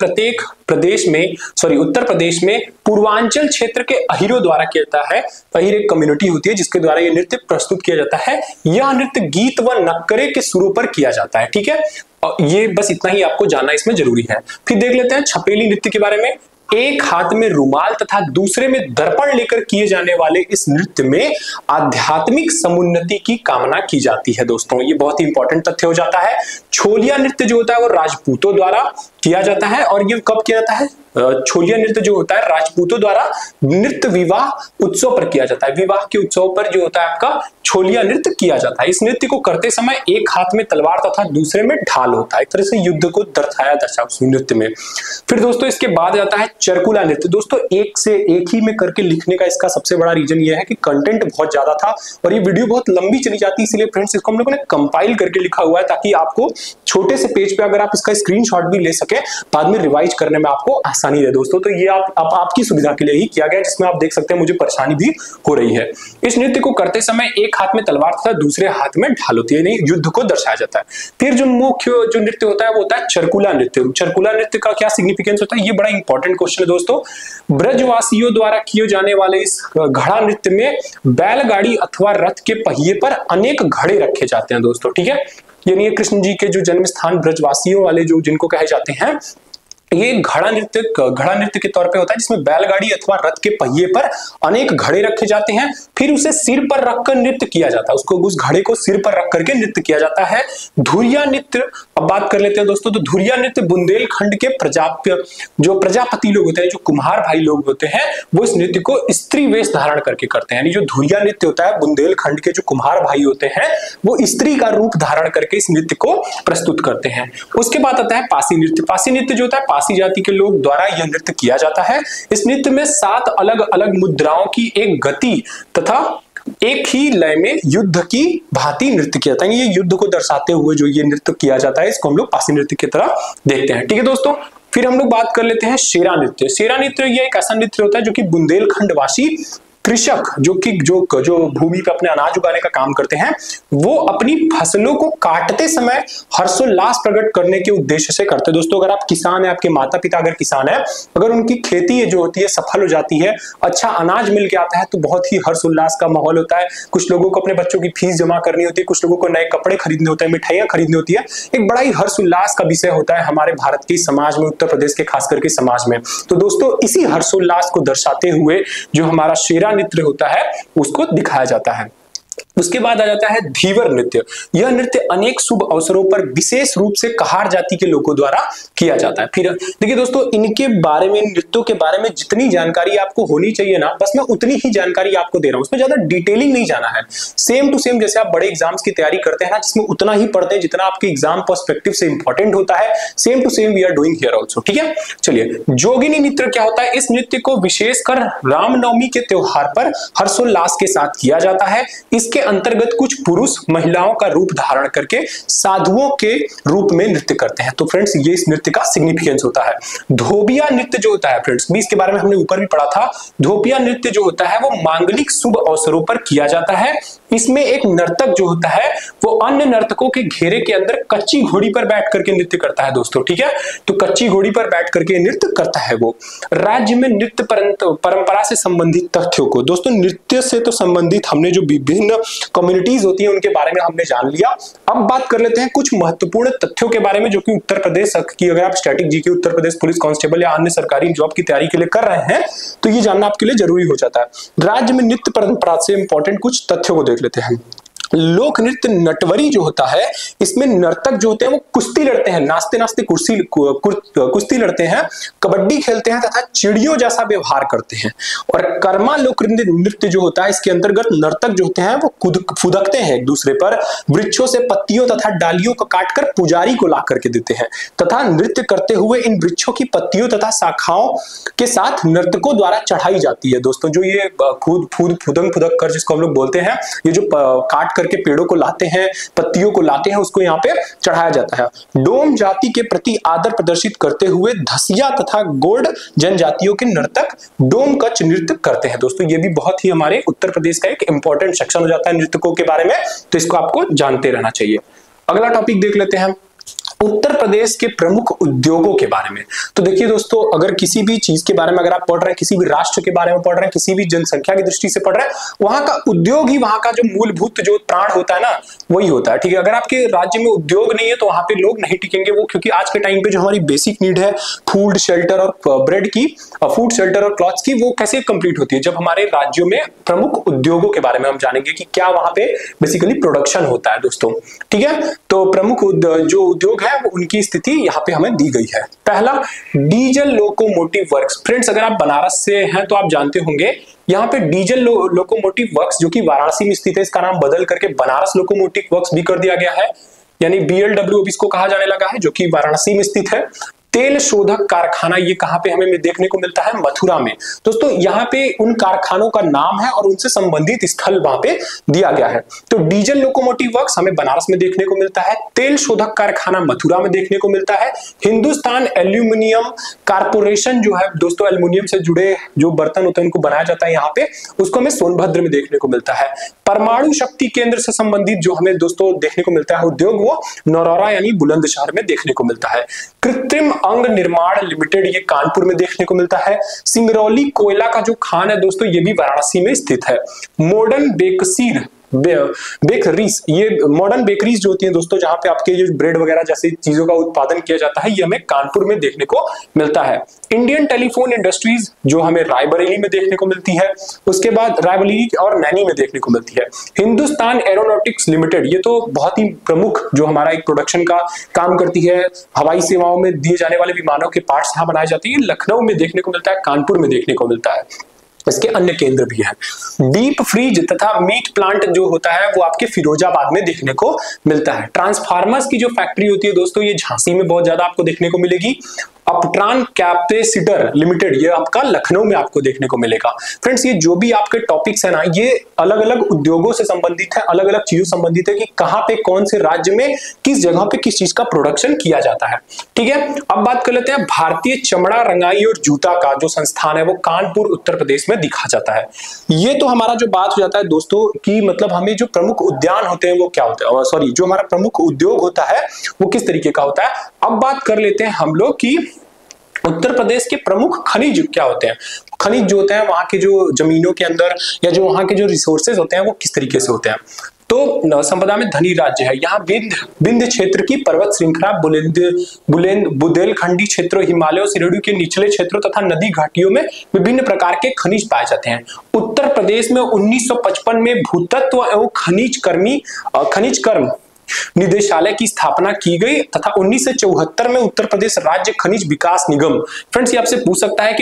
उत्तर प्रदेश में पूर्वांचल क्षेत्र के अहिरों द्वारा किया जाता है। अहिर एक कम्युनिटी होती है जिसके द्वारा यह नृत्य प्रस्तुत किया जाता है। यह नृत्य गीत व नक्करे के सुरों पर किया जाता है। ठीक है, और ये बस इतना ही आपको जानना इसमें जरूरी है। फिर देख लेते हैं छपेली नृत्य के बारे में। एक हाथ में रुमाल तथा दूसरे में दर्पण लेकर किए जाने वाले इस नृत्य में आध्यात्मिक समुन्नति की कामना की जाती है दोस्तों। ये बहुत ही इंपॉर्टेंट तथ्य हो जाता है। छोलिया नृत्य जो होता है वो राजपूतों द्वारा किया जाता है और ये कब किया जाता है, छोलिया नृत्य जो होता है राजपूतों द्वारा नृत्य विवाह उत्सव पर किया जाता है। विवाह के उत्सव पर जो होता है आपका छोलिया नृत्य किया जाता है। इस नृत्य को करते समय एक हाथ में तलवार तथा दूसरे में ढाल होता है, एक तरह से युद्ध को दर्शाया जाता है उस नृत्य में। फिर दोस्तों इसके बाद आता है चरकुला नृत्य। दोस्तों एक से एक ही में करके लिखने का इसका सबसे बड़ा रीजन ये है कि कंटेंट बहुत ज्यादा था और ये वीडियो बहुत लंबी चली जाती है, इसलिए फ्रेंड्स इसको हम लोगों ने कंपाइल करके लिखा हुआ है ताकि आपको छोटे से पेज पे अगर आप इसका स्क्रीनशॉट भी ले सके बाद में रिवाइज करने में आपको आसानी रहे दोस्तों। तो ये आपकी सुविधा के लिए ही किया गया, जिसमें आप देख सकते हैं मुझे परेशानी भी हो रही है। इस नृत्य को करते समय एक हाथ में तलवार तथा दूसरे हाथ में ढाल होती है, यानी युद्ध को दर्शाया जाता है। फिर जो मुख्य जो नृत्य होता है वो होता है चरकुला नृत्य। चरकुला नृत्य का क्या सिग्निफिकेंस होता है, ये बड़ा इंपॉर्टेंट क्वेश्चन है दोस्तों। ब्रजवासियों द्वारा किए जाने वाले इस घड़ा नृत्य में बैलगाड़ी अथवा रथ के पहिए पर अनेक घड़े रखे जाते हैं दोस्तों। ठीक है, यानी कृष्ण जी के जो जन्म स्थान ब्रजवासियों वाले जो जिनको कहे जाते हैं, ये घड़ा नृत्य के तौर पे होता है जिसमें बैलगाड़ी अथवा रथ के पहिए पर अनेक घड़े रखे जाते हैं, फिर उसे सिर पर रखकर नृत्य किया जाता है। उस घड़े को सिर पर रख करके नृत्य किया जाता है। धुरिया नृत्य अब बात कर लेते हैं दोस्तों। तो धुरिया नृत्य बुंदेलखंड के जो प्रजापति लोग होते हैं, जो कुम्हार भाई लोग होते हैं, वो इस नृत्य को स्त्री वेश धारण करके करते हैं। यानी जो धुरिया नृत्य होता है बुंदेलखंड के जो कुम्हार भाई होते हैं वो स्त्री का रूप धारण करके इस नृत्य को प्रस्तुत करते हैं। उसके बाद आता है पासी नृत्य। पासी नृत्य जो होता है पासी जाति के लोग द्वारा यह नृत्य किया जाता है। इस नृत्य में 7 अलग अलग मुद्राओं की एक गति तथा एक ही लय में युद्ध की भांति नृत्य किया जाता है। ये युद्ध को दर्शाते हुए जो ये नृत्य किया जाता है इसको हम लोग पासी नृत्य की तरह देखते हैं। ठीक है दोस्तों, फिर हम लोग बात कर लेते हैं शेरा नृत्य। शेरा नृत्य ये एक ऐसा नृत्य होता है जो कि बुंदेलखंड वासी कृषक जो भूमि पे अपने अनाज उगाने का काम करते हैं, वो अपनी फसलों को काटते समय हर्षोल्लास प्रकट करने के उद्देश्य से करते हैं। दोस्तों अगर आप किसान हैं, आपके माता पिता अगर किसान है, अगर उनकी खेती जो होती है सफल हो जाती है, अच्छा अनाज मिल के आता है, तो बहुत ही हर्षोल्लास का माहौल होता है। कुछ लोगों को अपने बच्चों की फीस जमा करनी होती है, कुछ लोगों को नए कपड़े खरीदने होते हैं, मिठाइयां खरीदनी होती है। एक बड़ा ही हर्षोल्लास का विषय होता है हमारे भारत के समाज में, उत्तर प्रदेश के खास करके समाज में। तो दोस्तों इसी हर्षोल्लास को दर्शाते हुए जो हमारा शेरा नृत्य होता है उसको दिखाया जाता है। उसके बाद आ जाता है धीवर नृत्य। यह नृत्य अनेक शुभ अवसरों पर विशेष रूप से कहार जाति के लोगों द्वारा किया जाता है। फिर देखिए दोस्तों, इनके बारे में, नृत्यों के बारे में जितनी जानकारी आपको होनी चाहिए ना, बस मैं उतनी ही जानकारी आपको दे रहा हूं, उसमें ज्यादा डिटेलिंग नहीं जाना है। सेम टू सेम जैसे आप बड़े एग्जाम्स की तैयारी करते हैं ना, जिसमें उतना ही पढ़ते हैं जितना आपके एग्जाम पर्सपेक्टिव से इंपॉर्टेंट होता है, same to same we are doing here also. ठीक है, चलिए जोगिनी नृत्य क्या होता है? इस नृत्य को विशेषकर रामनवमी के त्योहार पर हर्षोल्लास के साथ किया जाता है। इसके अंतर्गत कुछ पुरुष महिलाओं का रूप धारण करके साधुओं के रूप में नृत्य करते हैं। तो फ्रेंड्स ये इस नृत्य का सिग्निफिकेंस होता है। धोबिया नृत्य जो होता है फ्रेंड्स, भी इसके बारे में हमने ऊपर भी पढ़ा था। धोबिया नृत्य जो होता है वो मांगलिक शुभ अवसरों पर किया जाता है। इसमें एक नर्तक जो होता है वो अन्य नर्तकों के घेरे के अंदर कच्ची घोड़ी पर बैठ करके नृत्य करता है दोस्तों। ठीक है, तो कच्ची घोड़ी पर बैठ करके नृत्य करता है वो। राज्य में नृत्य परंपरा से संबंधित तथ्यों को, दोस्तों नृत्य से तो संबंधित हमने जो विभिन्न कम्युनिटीज होती है उनके बारे में हमने जान लिया। अब बात कर लेते हैं कुछ महत्वपूर्ण तथ्यों के बारे में, जो कि उत्तर प्रदेश की, अगर आप static GK Uttar Pradesh police constable या अन्य सरकारी जॉब की तैयारी के लिए कर रहे हैं तो ये जानना आपके लिए जरूरी हो जाता है। राज्य में नृत्य परंपरा से इंपॉर्टेंट कुछ तथ्यों को देख लेते हैं। लोक नृत्य नटवरी जो होता है, इसमें नर्तक जो होते हैं वो कुश्ती लड़ते हैं, नाचते नाचते कुश्ती लड़ते हैं, कबड्डी खेलते हैं तथा चिड़ियों जैसा व्यवहार करते हैं। और कर्मा लोक नृत्य जो होता है, इसके अंतर्गत नर्तक जो होते हैं वो फुदकते हैं एक दूसरे पर, वृक्षों से पत्तियों तथा डालियों को काटकर पुजारी को ला करके देते हैं, तथा नृत्य करते हुए इन वृक्षों की पत्तियों तथा शाखाओं के साथ नर्तकों द्वारा चढ़ाई जाती है। दोस्तों जो ये फुदक कर जिसको हम लोग बोलते हैं, ये जो काट करके पेड़ों को लाते हैं, पत्तियों को लाते हैं, उसको यहाँ पे चढ़ाया जाता है। डोम जाति के प्रति आदर प्रदर्शित करते हुए धसिया तथा गोंड जनजातियों के नर्तक डोम कच नृत्य करते हैं। दोस्तों ये भी बहुत ही हमारे उत्तर प्रदेश का एक इंपॉर्टेंट सेक्शन हो जाता है नृत्यकों के बारे में, तो इसको आपको जानते रहना चाहिए। अगला टॉपिक देख लेते हैं, उत्तर प्रदेश के प्रमुख उद्योगों के बारे में। तो देखिए दोस्तों, अगर किसी भी चीज के बारे में अगर आप पढ़ रहे हैं, किसी भी राष्ट्र के बारे में पढ़ रहे हैं, किसी भी जनसंख्या की दृष्टि से पढ़ रहे हैं, वहां का उद्योग ही वहां का जो मूलभूत जो प्राण होता है ना, वही होता है। ठीक है, अगर आपके राज्य में उद्योग नहीं है तो वहां पे लोग नहीं टिकेंगे वो, क्योंकि आज के टाइम पे जो हमारी बेसिक नीड है फूड शेल्टर और ब्रेड की, फूड शेल्टर और क्लॉथ्स की, वो कैसे कंप्लीट होती है? जब हमारे राज्यों में प्रमुख उद्योगों के बारे में हम जानेंगे कि क्या वहां पे बेसिकली प्रोडक्शन होता है दोस्तों। ठीक है, तो प्रमुख जो उद्योग है वो उनकी स्थिति यहाँ पे हमें दी गई है। पहला, डीजल लोकोमोटिव वर्क्स। फ्रेंड्स अगर आप बनारस से हैं तो आप जानते होंगे, यहाँ पे डीजल लोकोमोटिव वर्क्स जो कि वाराणसी में स्थित है, इसका नाम बदल करके बनारस लोकोमोटिव वर्क्स भी कर दिया गया है, यानी BLW इसको कहा जाने लगा है, जो कि वाराणसी में स्थित है। तेल शोधक कारखाना, ये कहां पे हमें देखने को मिलता है? मथुरा में। दोस्तों यहाँ पे उन कारखानों का नाम है और उनसे संबंधित स्थल वहां पे दिया गया है। तो डीजल लोकोमोटिव वर्क्स हमें बनारस में देखने को मिलता है, तेल शोधक कारखाना मथुरा में देखने को मिलता है। हिंदुस्तान एल्यूमिनियम कारपोरेशन जो है दोस्तों, एल्यूमिनियम से जुड़े जो बर्तन होते हैं उनको बनाया जाता है यहाँ पे, उसको हमें सोनभद्र में देखने को मिलता है। परमाणु शक्ति केंद्र से संबंधित जो हमें दोस्तों देखने को मिलता है उद्योग, वो नौरोरा यानी बुलंदशहर में देखने को मिलता है। कृत्रिम अंग निर्माण लिमिटेड, ये कानपुर में देखने को मिलता है। सिंगरौली कोयला का जो खान है दोस्तों, ये भी वाराणसी में स्थित है। मॉडर्न बेकरीज, ये मॉडर्न बेकरीज जो होती हैं दोस्तों, जहां पे आपके जो ब्रेड वगैरह जैसी चीजों का उत्पादन किया जाता है, ये हमें कानपुर में देखने को मिलता है। इंडियन टेलीफोन इंडस्ट्रीज जो हमें रायबरेली में देखने को मिलती है, उसके बाद रायबरेली और नैनी में देखने को मिलती है। हिंदुस्तान एरोनॉटिक्स लिमिटेड, ये तो बहुत ही प्रमुख जो हमारा एक प्रोडक्शन का काम करती है, हवाई सेवाओं में दिए जाने वाले विमानों के पार्ट्स यहाँ बनाए जाते हैं, लखनऊ में देखने को मिलता है, कानपुर में देखने को मिलता है। इसके अन्य केंद्र भी हैं। डीप फ्रीज तथा मीट प्लांट जो होता है वो आपके फिरोजाबाद में देखने को मिलता है। ट्रांसफार्मर्स की जो फैक्ट्री होती है दोस्तों, ये झांसी में बहुत ज्यादा आपको देखने को मिलेगी। अपट्रान कैपेसिटर लिमिटेड, ये आपका लखनऊ में आपको देखने को मिलेगा। फ्रेंड्स, ये जो भी आपके टॉपिक्स है ना, ये अलग अलग उद्योगों से संबंधित है, अलग अलग चीजों से संबंधित है कि कहां पे कौन से राज्य में किस जगह पे किस चीज का प्रोडक्शन किया जाता है। ठीक है, अब बात कर लेते हैं भारतीय चमड़ा, रंगाई और जूता का जो संस्थान है वो कानपुर उत्तर प्रदेश में दिखा जाता है। ये तो हमारा जो बात हो जाता है दोस्तों कि मतलब हमें जो प्रमुख उद्यान होते हैं वो क्या होता है, सॉरी जो हमारा प्रमुख उद्योग होता है वो किस तरीके का होता है। अब बात कर लेते हैं हम लोग की उत्तर प्रदेश के प्रमुख खनिज क्या होते हैं। खनिज जो होते हैं वहां के जो जमीनों के अंदर या जो वहां के जो रिसोर्सेज होते हैं वो किस तरीके से होते हैं। तो संपदा में धनी राज्य है। यहाँ विंध्य क्षेत्र की पर्वत श्रृंखला, बुंदेलखंडी क्षेत्रों, हिमालयों, श्रेणियों के निचले क्षेत्रों तथा नदी घाटियों में विभिन्न प्रकार के खनिज पाए जाते हैं। उत्तर प्रदेश में 1955 में भूतत्व एवं खनिज कर्म निदेशालय की स्थापना की गई तथा 1974 में उत्तर प्रदेश राज्य खनिज विकास निगम, फ्रेंड्स ये आपसे पूछ सकता है कि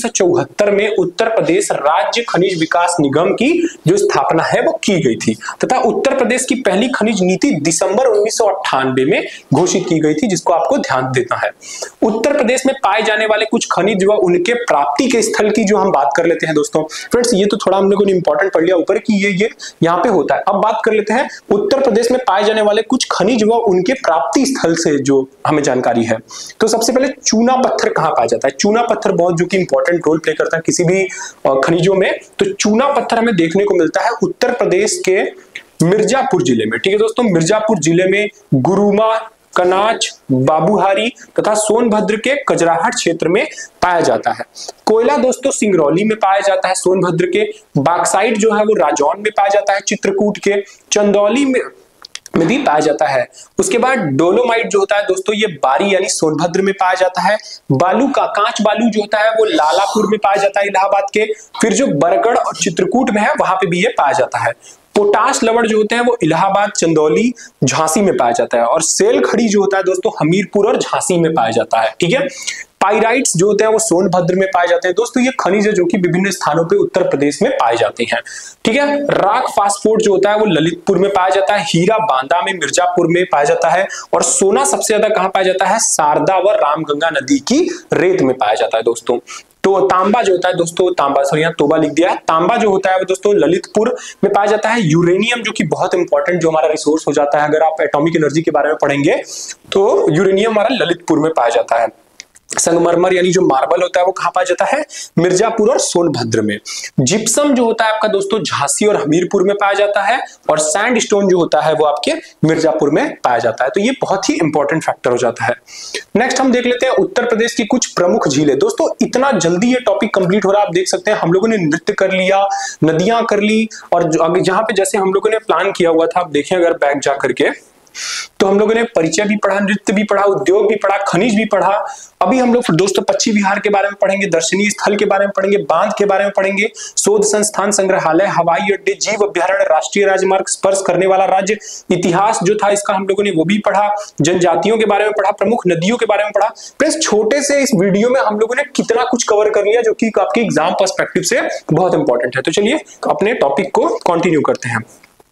1974 में उत्तर प्रदेश राज्य खनिज विकास निगम की जो स्थापना है वो की गई थी तथा उत्तर प्रदेश की पहली खनिज नीति दिसंबर 1998 में घोषित की गई थी, जिसको आपको ध्यान देना है। उत्तर प्रदेश में पाए जाने वाले कुछ खनिज व उनके प्राप्ति के स्थल की जो हम बात कर लेते हैं दोस्तों। फ्रेंड्स ये तो थोड़ा हम लोगों ने इंपॉर्टेंट पढ़ लिया ऊपर की ये यहाँ पे होता है। अब बात कर लेते हैं उत्तर प्रदेश में पाए जाने वाले कुछ खनिज व उनके प्राप्ति स्थल से जो हमें जानकारी है। तो सबसे पहले चूना पत्थर कहां पाया जाता है। चूना पत्थर बहुत जो कि इंपॉर्टेंट रोल प्ले करता है किसी भी खनिजों में। तो चूना पत्थर हमें देखने को मिलता है उत्तर प्रदेश के मिर्जापुर जिले में। ठीक है दोस्तों, मिर्जापुर जिले में गुरुमा, कनाच, बाबूहारी तथा सोनभद्र के कजराहट क्षेत्र में पाया जाता है। कोयला दोस्तों सिंगरौली में पाया जाता है, सोनभद्र के। बाक्साइट जो है वो राजौन में पाया जाता है, चित्रकूट के। चंदौली में भी पाया जाता है। उसके बाद डोलोमाइट जो होता है दोस्तों ये बारी यानी सोनभद्र में पाया जाता है। बालू का कांच बालू जो होता है वो लालापुर में पाया जाता है, इलाहाबाद के। फिर जो बरगढ़ और चित्रकूट में है वहां पे भी ये पाया जाता है। पोटाश लवण जो होते हैं वो इलाहाबाद, चंदौली, झांसी में पाया जाता है। और सेल खड़ी जो होता है दोस्तों हमीरपुर और झांसी में पाया जाता है। ठीक है, पाइराइट्स जो होते हैं वो सोनभद्र में पाए जाते हैं। दोस्तों ये खनिज है जो कि विभिन्न स्थानों पे उत्तर प्रदेश में पाए जाते हैं। ठीक है, राक फास्फोर्ट जो होता है वो ललितपुर में पाया जाता है। हीरा बांदा में, मिर्जापुर में पाया जाता है। और सोना सबसे ज्यादा कहां पाया जाता है, शारदा व रामगंगा नदी की रेत में पाया जाता है दोस्तों। तो तांबा जो होता है दोस्तों, तांबा सॉरी यहाँ तोबा लिख दिया है। तांबा जो होता है वो दोस्तों ललितपुर में पाया जाता है। यूरेनियम जो कि बहुत इंपॉर्टेंट जो हमारा रिसोर्स हो जाता है, अगर आप एटॉमिक एनर्जी के बारे में पढ़ेंगे तो यूरेनियम हमारा ललितपुर में पाया जाता है। संगमरमर यानी जो मार्बल होता है वो कहां पाया जाता है, मिर्जापुर और सोनभद्र में। जिप्सम जो होता है आपका दोस्तों झांसी और हमीरपुर में पाया जाता है। और सैंडस्टोन जो होता है वो आपके मिर्जापुर में पाया जाता है। तो ये बहुत ही इंपॉर्टेंट फैक्टर हो जाता है। नेक्स्ट हम देख लेते हैं उत्तर प्रदेश की कुछ प्रमुख झीलें। दोस्तों इतना जल्दी ये टॉपिक कंप्लीट हो रहा है, आप देख सकते हैं हम लोगों ने नृत्य कर लिया, नदियां कर ली, और जहां पे जैसे हम लोगों ने प्लान किया हुआ था, आप देखें अगर बैक जा करके तो हम लोगों ने परिचय भी पढ़ा, नृत्य भी पढ़ा, उद्योग भी पढ़ा, खनिज भी पढ़ा। अभी हम लोग दोस्तों पश्चिम बिहार के बारे में पढ़ेंगे, दर्शनीय स्थल के बारे में पढ़ेंगे, बांध के बारे में पढ़ेंगे, शोध संस्थान, संग्रहालय, हवाई अड्डे, जीव अभ्यारण्य, राष्ट्रीय राजमार्ग, स्पर्श करने वाला राज्य, इतिहास जो था इसका हम लोगों ने वो भी पढ़ा, जनजातियों के बारे में पढ़ा, प्रमुख नदियों के बारे में पढ़ा। प्लस छोटे से इस वीडियो में हम लोगों ने कितना कुछ कवर कर लिया जो कि आपके एग्जाम पर्सपेक्टिव से बहुत इंपॉर्टेंट है। तो चलिए अपने टॉपिक को कंटिन्यू करते हैं।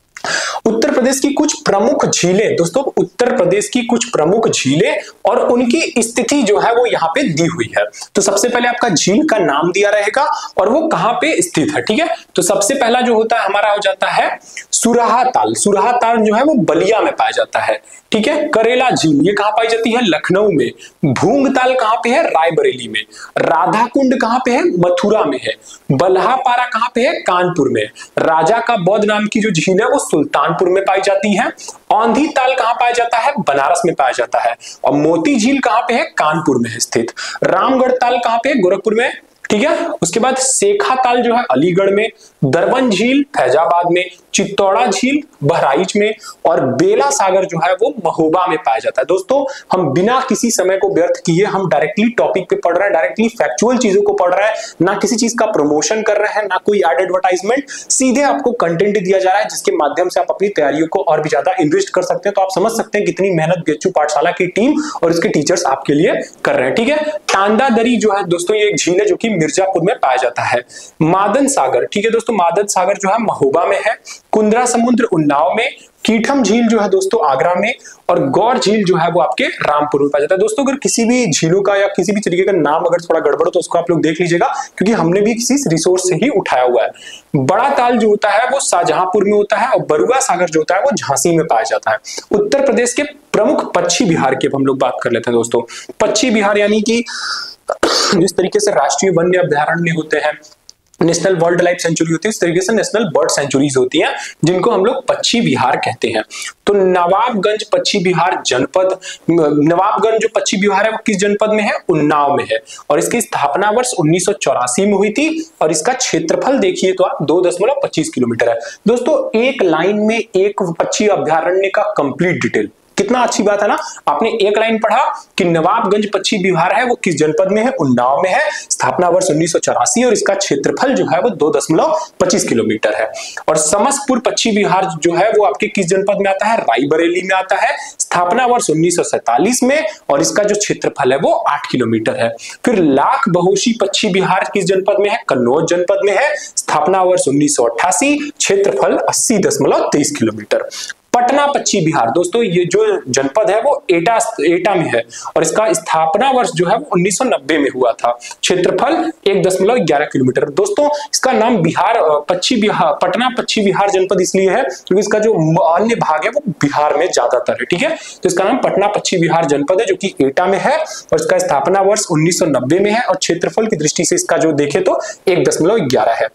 उत्तर प्रदेश की कुछ प्रमुख झीलें। दोस्तों उत्तर प्रदेश की कुछ प्रमुख झीलें और उनकी स्थिति जो है वो यहाँ पे दी हुई है। तो सबसे पहले आपका झील का नाम दिया रहेगा और वो कहाँ पे स्थित है। ठीक है, तो सबसे पहला जो होता है हमारा हो जाता है सुराहा ताल। सुराहा ताल जो है वो बलिया में पाया जाता है। ठीक है, करेला झील ये कहाँ पाई जाती है, लखनऊ में। भूंग ताल कहाँ पे है, रायबरेली में। राधा कुंड कहाँ पे है, मथुरा में है। बल्हापारा कहाँ पे है, कानपुर में। राजा का बौद्ध नाम की जो झील है वो सुल्तानपुर में पाई जाती है। औंधी ताल कहाँ पाया जाता है, बनारस में पाया जाता है। और मोती झील कहाँ पे है, कानपुर में है स्थित। रामगढ़ ताल कहाँ पे है, गोरखपुर में। ठीक है, उसके बाद सेखा ताल जो है अलीगढ़ में। दरबन झील फैजाबाद में। चित्तौड़ा झील बहराइच में। और बेला सागर जो है वो महोबा में पाया जाता है। दोस्तों हम बिना किसी समय को व्यर्थ किए हम डायरेक्टली टॉपिक पे पढ़ रहे हैं, डायरेक्टली फैक्चुअल चीजों को पढ़ रहे हैं, ना किसी चीज का प्रमोशन कर रहे हैं, ना कोई एड एडवर्टाइजमेंट, सीधे आपको कंटेंट दिया जा रहा है जिसके माध्यम से आप अपनी तैयारियों को और भी ज्यादा इन्वेस्ट कर सकते हैं। तो आप समझ सकते हैं कितनी मेहनत बीएचयू पाठशाला की टीम और इसके टीचर्स आपके लिए कर रहे हैं। ठीक है, तांदा दरी जो है दोस्तों ये एक झील है जो कि मिर्जापुर में पाया जाता है। मादन सागर, ठीक है दोस्तों, दोस्तों मादद सागर जो है महोबा में है, कुंद्रा समुद्र उन्नाव में, कीठम झील जो है दोस्तों आगरा में, और गौर झील जो है वो आपके रामपुर में पाया जाता है। दोस्तों अगर किसी भी झीलों का या किसी भी तरीके का नाम अगर थोड़ा गड़बड़ हो तो उसको आप लोग देख लीजिएगा, क्योंकि हमने भी किसी रिसोर्स से ही उठाया हुआ है। बड़ा ताल जो होता है वो शाहजहांपुर में होता है, और बरुआ सागर जो होता है वो झांसी में पाया जाता है। उत्तर प्रदेश के प्रमुख पक्षी विहार की हम लोग बात कर लेते हैं दोस्तों। पक्षी विहार यानी कि जिस तरीके से राष्ट्रीय वन्य अभ्यारण्य होते हैं, नेशनल वाइल्ड लाइफ सेंचुरी होती है, उस तरीके से नेशनल बर्ड सेंचुरीज होती हैं, जिनको हम लोग पक्षी विहार कहते हैं। तो नवाबगंज पक्षी विहार जनपद, नवाबगंज जो पक्षी विहार है वो किस जनपद में है? उन्नाव में है, और इसकी स्थापना वर्ष 1984 में हुई थी, और इसका क्षेत्रफल देखिए तो आप 2.25 किलोमीटर है। दोस्तों एक लाइन में एक पक्षी अभ्यारण्य का कंप्लीट डिटेल, कितना अच्छी बात है ना। आपने एक लाइन पढ़ा कि नवाबगंज पक्षी विहार है वो किस जनपद में है? उन्नाव में है, स्थापना वर्ष 1984, और इसका क्षेत्रफल जो है वो 2.25 किलोमीटर है। और समसपुर पक्षी विहार जो है वो आपके किस जनपद में आता है? रायबरेली में आता है, स्थापना वर्ष 1947 में, और इसका जो क्षेत्रफल है वो 8 किलोमीटर है। फिर लाख बहोशी पक्षी विहार किस जनपद में है? कन्नौज जनपद में है, स्थापना वर्ष 1988, क्षेत्रफल 80.23 किलोमीटर। पटना पक्षी विहार, दोस्तों ये जो जनपद है वो एटा में है, और इसका स्थापना वर्ष जो है वो 1990 में हुआ था, क्षेत्रफल 1.11 किलोमीटर। दोस्तों इसका नाम पटना पक्षी विहार जनपद इसलिए है क्योंकि इसका जो अन्य भाग है वो बिहार में ज्यादातर है, ठीक है। तो इसका नाम पटना पक्षी विहार जनपद है, जो कि एटा में है, और इसका स्थापना वर्ष 1990 में है, और क्षेत्रफल की दृष्टि से इसका जो देखे तो 1.11 है।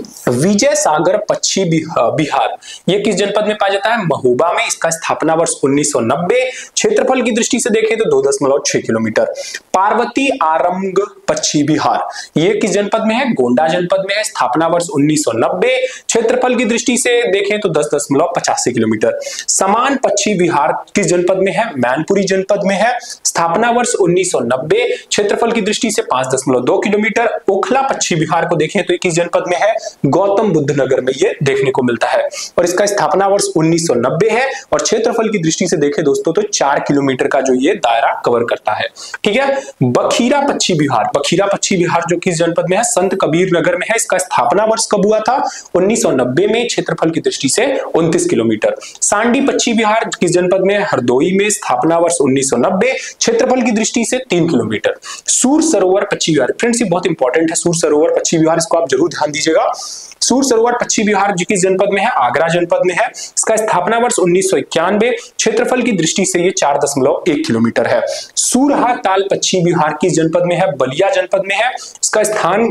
विजय सागर पक्षी विहार ये किस जनपद में पाया जाता है? महोबा में, इसका स्थापना वर्ष 1990, क्षेत्रफल की दृष्टि से देखें तो 2.6 किलोमीटर। पार्वती आरंग पक्षी विहार ये किस जनपद में है? गोंडा जनपद में है, स्थापना वर्ष 1990, क्षेत्रफल की दृष्टि से देखें तो 10.85 किलोमीटर। समान पक्षी विहार किस जनपद में है? मैनपुरी जनपद में है, स्थापना वर्ष 1990, क्षेत्रफल की दृष्टि से 5.2 किलोमीटर। ओखला पक्षी विहार को देखें तो किस जनपद में है? गौतम बुद्ध नगर में ये देखने को मिलता है, और इसका स्थापना वर्ष 1990 है, और क्षेत्रफल की दृष्टि से देखें दोस्तों तो 4 किलोमीटर का जो ये दायरा कवर करता है, ठीक है। बखीरा पक्षी विहार, बखीरा पक्षी विहार जो किस जनपद में है? संत कबीर नगर में है, इसका स्थापना वर्ष कब हुआ था? 1990 में, क्षेत्रफल की दृष्टि से 29 किलोमीटर। सांडी पक्षी विहार किस जनपद में है? हरदोई में, स्थापना वर्ष 1990, क्षेत्रफल की दृष्टि से 3 किलोमीटर। सूर सरोवर पक्षी विहार, फ्रेंड्स ये बहुत इंपॉर्टेंट है, सूर सरोवर पक्षी विहार, इसको आप जरूर ध्यान दीजिएगा। सूर सरोवर पक्षी विहार जो किस जनपद में है? आगरा जनपद में है, इसका स्थापना वर्ष 1991, क्षेत्रफल की दृष्टि से ये 4.1 किलोमीटर है। सूरहा ताल पक्षी विहार किस जनपद में है? बलिया जनपद में है, इसका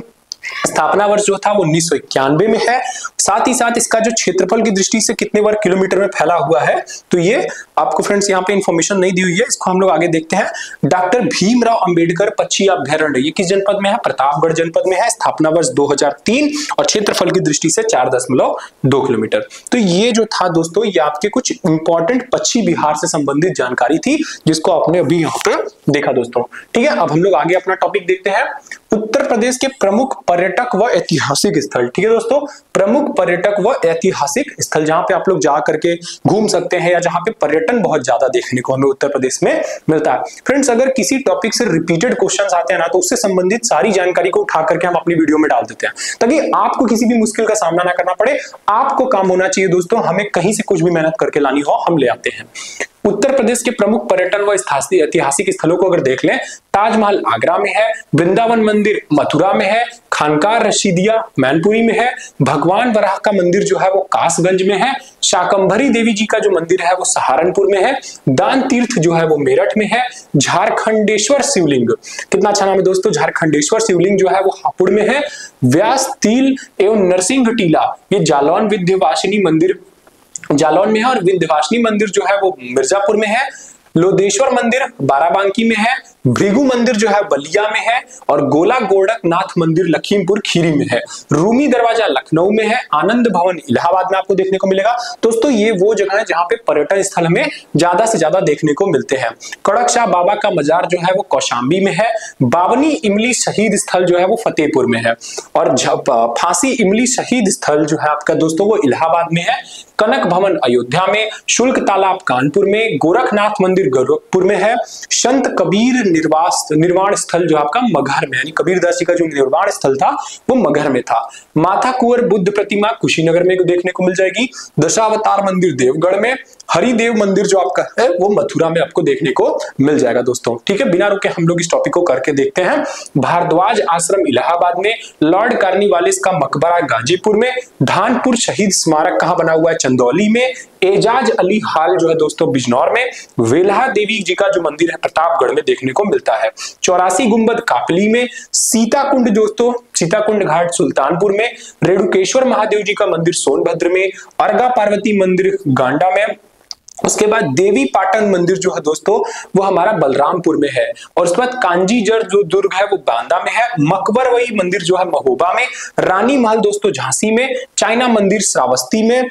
स्थापना वर्ष जो था वो 1991 में है। साथ ही साथ इसका जो क्षेत्रफल की दृष्टि से कितने वर्ग किलोमीटर में फैला हुआ है, तो ये आपको फ्रेंड्स यहाँ पे इंफॉर्मेशन नहीं दी हुई है, इसको हम लोग आगे देखते हैं। डॉक्टर भीमराव अंबेडकर पक्षी अभ्यारण्य ये किस जनपद में है? प्रतापगढ़ जनपद में है, स्थापना वर्ष 2003, और क्षेत्रफल की दृष्टि से 4.2 किलोमीटर। तो ये जो था दोस्तों ये आपके कुछ इंपॉर्टेंट पक्षी विहार से संबंधित जानकारी थी, जिसको आपने अभी यहाँ पे देखा दोस्तों, ठीक है। अब हम लोग आगे अपना टॉपिक देखते हैं, उत्तर प्रदेश के प्रमुख पर्यटक व ऐतिहासिक स्थल, ठीक है दोस्तों। प्रमुख पर्यटक व ऐतिहासिक स्थल जहां पे आप लोग जा करके घूम सकते हैं, या जहां पे पर्यटन बहुत ज्यादा देखने को हमें उत्तर प्रदेश में मिलता है। फ्रेंड्स अगर किसी टॉपिक से रिपीटेड क्वेश्चंस आते हैं ना, तो उससे संबंधित सारी जानकारी को उठा करके हम अपनी वीडियो में डाल देते हैं, ताकि आपको किसी भी मुश्किल का सामना ना करना पड़े। आपको काम होना चाहिए दोस्तों, हमें कहीं से कुछ भी मेहनत करके लानी हो हम ले आते हैं। उत्तर प्रदेश के प्रमुख पर्यटन व ऐतिहासिक स्थलों को अगर देख लें, ताजमहल आगरा में है, वृंदावन मंदिर मथुरा में है, खानका रशीदिया मैनपुरी में है, भगवान वराह का मंदिर जो है वो कासगंज में है, शाकंभरी देवी जी का जो मंदिर है वो सहारनपुर में है, दान तीर्थ जो है वो मेरठ में है, झारखंडेश्वर शिवलिंग, कितना अच्छा नाम है दोस्तों, झारखंडेश्वर शिवलिंग जो है वो हापुड़ में है, व्यास तिल एवं नरसिंह टीला ये जालौन विंध्यवासिनी मंदिर जालौन में है, और विंध्यवासिनी मंदिर जो है वो मिर्जापुर में है, लोदेश्वर मंदिर बाराबांकी में है, भृगु मंदिर जो है बलिया में है, और गोला गोरखनाथ मंदिर लखीमपुर खीरी में है, रूमी दरवाजा लखनऊ में है, आनंद भवन इलाहाबाद में आपको देखने को मिलेगा। दोस्तों ये वो जगह है जहां पे पर्यटन स्थल हमें ज्यादा से ज्यादा देखने को मिलते हैं। कड़कशाह बाबा का मजार जो है वो कौशाम्बी में है, बावनी इमली शहीद स्थल जो है वो फतेहपुर में है, और फांसी इमली शहीद स्थल जो है आपका दोस्तों वो इलाहाबाद में है, कनक भवन अयोध्या में, शुल्क तालाब कानपुर में, गोरखनाथ मंदिर गोरखपुर में है, संत कबीर निर्वाण स्थल जो आपका मगहर में, यानी कबीरदास जी का जो निर्वाण स्थल था वो मगहर में था। माथा कुंवर बुद्ध प्रतिमा कुशीनगर में देखने को मिल जाएगी। दशावतार मंदिर देवगढ़ में। हरिदेव मंदिर जो आपका है वो मथुरा में आपको देखने को मिल जाएगा दोस्तों। ठीक है, बिना रुके हम लोग इस टॉपिक को करके देखते हैं। भारद्वाज आश्रम इलाहाबाद में। लॉर्ड कार्निवालिस का मकबरा गाजीपुर में। धानपुर शहीद स्मारक कहाँ बना हुआ है? चंदौली में। एजाज अली हाल जो है दोस्तों बिजनौर में। वेल्हा देवी जी का जो मंदिर है प्रतापगढ़ में देखने को मिलता है। 84 गुंबद कापली में। सीताकुंड दोस्तों, सीताकुंड घाट सुल्तानपुर में। रेणुकेश्वर महादेव जी का मंदिर सोनभद्र में। अर्गा पार्वती मंदिर गांडा में। उसके बाद देवी पाटन मंदिर जो है दोस्तों वो हमारा बलरामपुर में है। और उसके बाद कांजीजर जो दुर्ग है वो बांदा में है। मकबरवई मंदिर जो है महोबा में। रानी महल दोस्तों झांसी में। चाइना मंदिर श्रावस्ती में।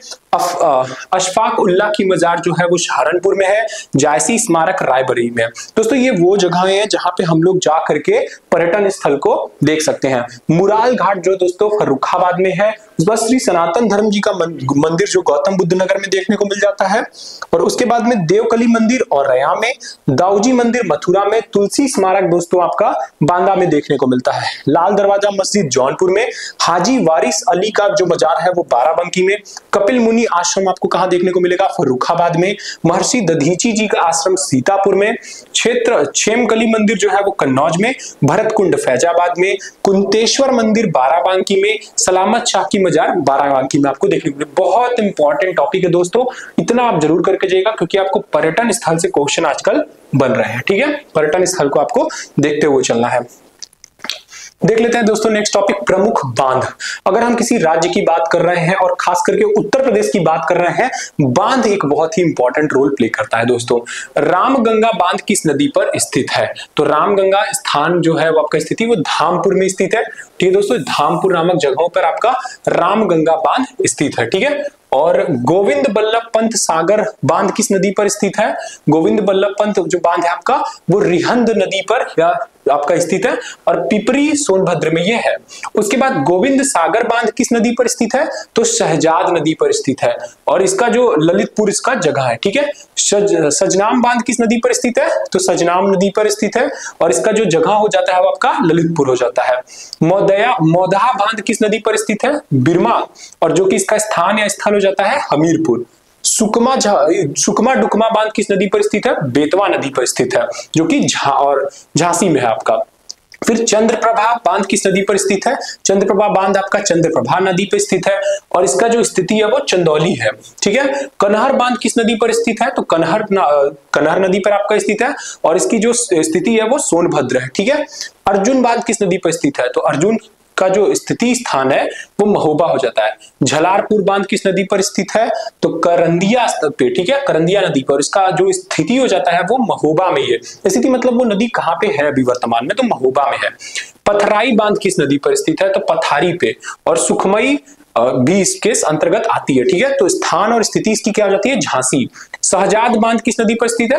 अशफाक उल्लाह की मजार जो है वो सहारनपुर में है। जायसी स्मारक रायबरेली में। दोस्तों ये वो जगहें हैं जहां पे हम लोग जा करके पर्यटन स्थल को देख सकते हैं। मुराल घाट जो दोस्तों फर्रुखाबाद में है। उसके बाद श्री सनातन धर्म जी का मंदिर जो गौतम बुद्ध नगर में देखने को मिल जाता है। और उसके बाद में देवकली मंदिर और रया में। दाऊजी मंदिर मथुरा में। तुलसी स्मारक दोस्तों आपका बांदा में देखने को मिलता है। लाल दरवाजा मस्जिद जौनपुर में। हाजी वारिस अली का जो मजार है वो बाराबंकी में। कपिल मुनि आश्रम आपको कहां देखने को मिलेगा? फर्रुखाबाद में। महर्षि दधीची जी का आश्रम सीतापुर में। क्षेत्र क्षेमकली मंदिर जो है वो कन्नौज में। भरतकुंड फैजाबाद में। कुंतेश्वर मंदिर बाराबंकी में। सलामत शाह की मजार बाराबंकी में आपको देखने को मिलेगा। बहुत इंपॉर्टेंट टॉपिक है दोस्तों, इतना आप जरूर करके जाइएगा क्योंकि आपको पर्यटन स्थल से क्वेश्चन आजकल बन रहे हैं। ठीक है, पर्यटन स्थल को आपको देखते हुए चलना है। देख लेते हैं दोस्तों नेक्स्ट टॉपिक, प्रमुख बांध। अगर हम किसी राज्य की बात कर रहे हैं और खास करके उत्तर प्रदेश की बात कर रहे हैं, बांध एक बहुत ही इंपॉर्टेंट रोल प्ले करता है दोस्तों। रामगंगा बांध किस नदी पर स्थित है? तो रामगंगा स्थान जो है वो आपका स्थिति वो धामपुर में स्थित है। ठीक है दोस्तों, धामपुर नामक जगहों पर आपका रामगंगा बांध स्थित है। ठीक है, और गोविंद बल्लभ पंत सागर बांध किस नदी पर स्थित है? गोविंद बल्लभ पंत जो बांध है आपका वो रिहंद नदी पर या आपका स्थित है और पिपरी सोनभद्र में ये है। उसके बाद गोविंद सागर बांध किस नदी पर स्थित है? तो शहजाद नदी पर स्थित है और इसका जो ललितपुर इसका जगह है। ठीक है, सजनाम बांध किस नदी पर स्थित है? तो सजनाम नदी पर स्थित है और इसका जो जगह हो जाता है वो आपका ललितपुर हो जाता है। मोदहा बांध किस नदी पर स्थित है? बिरमा, और जो कि इसका स्थान या स्थल हो जाता है हमीरपुर। सुकमा डुकमा बांध किस नदी पर स्थित है? बेतवा नदी पर स्थित है जो कि झांसी में है आपका। फिर चंद्रप्रभा बांध किस नदी पर स्थित है? चंद्रप्रभा बांध आपका चंद्रप्रभा नदी पर स्थित है और इसका जो स्थिति है वो चंदौली है। ठीक है, कनहर बांध किस नदी पर स्थित है? तो कनहर नदी पर आपका स्थित है और इसकी जो स्थिति है वो सोनभद्र है। ठीक है, अर्जुन बांध किस नदी पर स्थित है? तो अर्जुन का जो स्थिति स्थान है वो महोबा हो जाता है। झलारपुर बांध किस नदी पर स्थित है? तो करंदिया पे। ठीक है, करंदिया नदी पर इसका जो स्थिति हो जाता है वो महोबा में है। स्थिति मतलब वो नदी कहाँ पे है अभी वर्तमान में? तो महोबा में है। पथराई बांध किस नदी पर स्थित है? तो पथारी पे। और सुखमई भी इसके अंतर्गत आती है। ठीक है, तो स्थान और स्थिति इसकी क्या हो जाती है? झांसी। शहजाद बांध किस नदी पर स्थित है?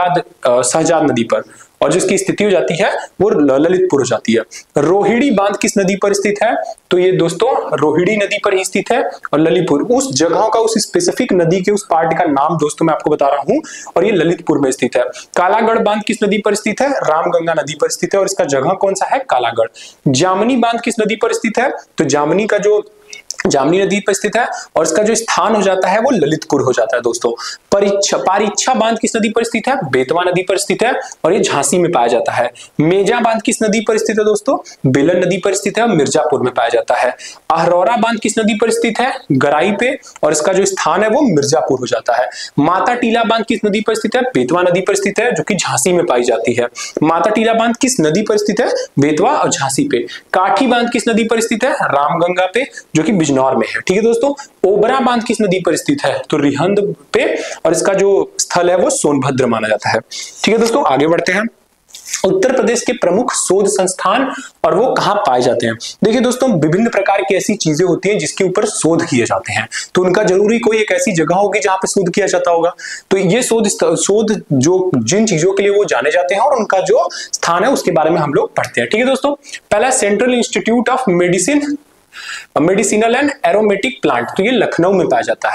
शहजाद नदी पर और जिसकी स्थिति हो जाती है वो ललितपुर हो जाती है। रोहिणी बांध किस नदी पर स्थित है? तो ये दोस्तों रोहिणी नदी पर ही स्थित है और ललितपुर उस जगह का उस स्पेसिफिक नदी के उस पार्ट का नाम दोस्तों मैं आपको बता रहा हूं और ये ललितपुर में स्थित है। कालागढ़ बांध किस नदी पर स्थित है? रामगंगा नदी पर स्थित है और इसका जगह कौन सा है? कालागढ़। जामनी बांध किस नदी पर स्थित है? तो जामनी का जो जामनी नदी पर स्थित है और इसका जो स्थान हो जाता है वो ललितपुर हो जाता है दोस्तों। पारीच्छा बांध किस नदी पर स्थित है? बेतवा नदी पर स्थित है और ये झांसी में पाया जाता है। मेजा बांध किस नदी पर स्थित है दोस्तों? बेलन नदी पर स्थित है और मिर्जापुर में पाया जाता है। अहरौरा बांध किस नदी पर स्थित है? गराई पे और इसका जो स्थान है वो मिर्जापुर हो जाता है। माता टीला बांध किस नदी पर स्थित है? बेतवा नदी पर स्थित है जो कि झांसी में पाई जाती है। माता टीला बांध किस नदी पर स्थित है? बेतवा और झांसी पे। काठी बांध किस नदी पर स्थित है? रामगंगा पे जो कि बिजनौर में है। ठीक है दोस्तों, ओबरा बांध किस नदी पर स्थित है? तो रिहंद पे और इसका जो स्थल है वो सोनभद्र माना जाता है। ठीक है दोस्तों, आगे बढ़ते हैं। उत्तर प्रदेश के प्रमुख शोध संस्थान और वो कहां पाए जाते हैं? देखिए दोस्तों, विभिन्न प्रकार की ऐसी चीजें होती हैं जिसके ऊपर शोध किए जाते हैं, तो उनका जरूरी कोई एक ऐसी जगह होगी जहां पे शोध किया जाता होगा। तो ये शोध जो जिन चीजों के लिए वो जाने जाते हैं और उनका जो स्थान है उसके बारे में हम लोग पढ़ते हैं। ठीक है दोस्तों, पहला central institute of medicinal and aromatic plant, तो ये लखनऊ में पाया जाता है।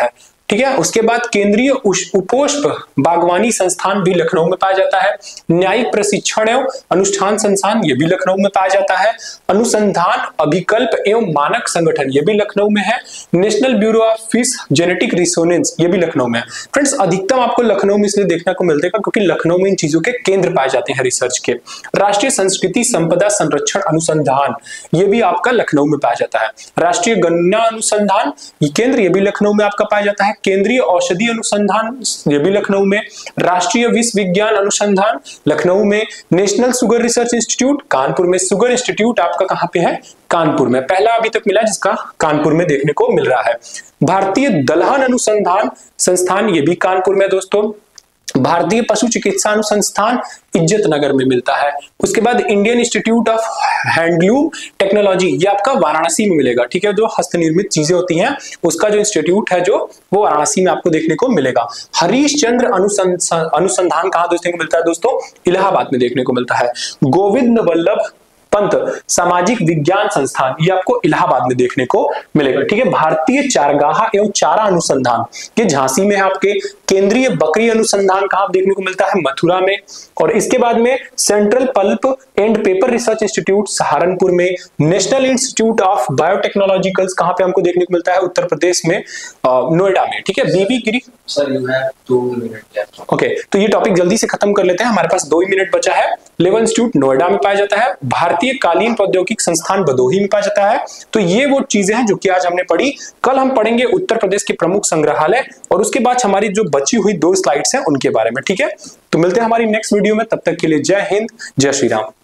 ठीक है। उसके बाद केंद्रीय उपोष्प बागवानी संस्थान भी लखनऊ में पाया जाता है। न्यायिक प्रशिक्षण एवं अनुष्ठान संस्थान ये भी लखनऊ में पाया जाता है। अनुसंधान अभिकल्प एवं मानक संगठन ये भी लखनऊ में है। National bureau of fish genetic resonance ये भी लखनऊ में है। फ्रेंड्स, अधिकतम आपको लखनऊ में इसलिए देखने को मिलता है क्योंकि लखनऊ में इन चीजों के केंद्र पाए जाते हैं रिसर्च के। राष्ट्रीय संस्कृति संपदा संरक्षण अनुसंधान ये भी आपका लखनऊ में पाया जाता है। राष्ट्रीय गन्ना अनुसंधान केंद्र ये भी लखनऊ में आपका पाया जाता है। केंद्रीय औषधि अनुसंधान ये भी लखनऊ में। राष्ट्रीय विष विज्ञान अनुसंधान लखनऊ में। National sugar research institute Kanpur में। शुगर इंस्टीट्यूट आपका कहां पे है? कानपुर में। पहला अभी तक मिला जिसका कानपुर में देखने को मिल रहा है। भारतीय दलहन अनुसंधान संस्थान ये भी कानपुर में दोस्तों। भारतीय पशु चिकित्सा अनुसंस्थान इज्जत नगर में मिलता है। उसके बाद Indian institute of handloom technology ये आपका वाराणसी में मिलेगा। ठीक है, जो हस्तनिर्मित चीजें होती हैं उसका जो इंस्टीट्यूट है जो वो वाराणसी में आपको देखने को मिलेगा। हरीश चंद्र अनुसंधान कहां देखने को मिलता है दोस्तों? इलाहाबाद में देखने को मिलता है। गोविंद वल्लभ पंत सामाजिक विज्ञान संस्थान ये आपको इलाहाबाद में देखने को मिलेगा। ठीक है। भारतीय चारगाह एवं चारा अनुसंधान ये झांसी में है आपके। केंद्रीय बकरी अनुसंधान कहां देखने को मिलता है? मथुरा में। और इसके बाद में central pulp and paper research institute Saharanpur में। नेशनल इंस्टीट्यूट ऑफ बायोटेक्नोलॉजिकल्स कहां पे हमको देखने को मिलता है? उत्तर प्रदेश में, नोएडा में। ठीक है। BB Giri sir you have 2 minute. Okay, तो ये टॉपिक जल्दी से खत्म कर लेते हैं, हमारे पास 2 ही मिनट बचा है। लेवल इंस्टीट्यूट नोएडा में पाया जाता है। भारतीय कालीन प्रौद्योगिकी संस्थान भदोही में पाया जाता है। तो ये वो चीजें हैं जो कि आज हमने पढ़ी। कल हम पढ़ेंगे उत्तर प्रदेश के प्रमुख संग्रहालय और उसके बाद हमारी जो बची हुई 2 स्लाइड्स हैं उनके बारे में। ठीक है, तो मिलते हैं हमारी नेक्स्ट वीडियो में। तब तक के लिए जय हिंद, जय श्री राम।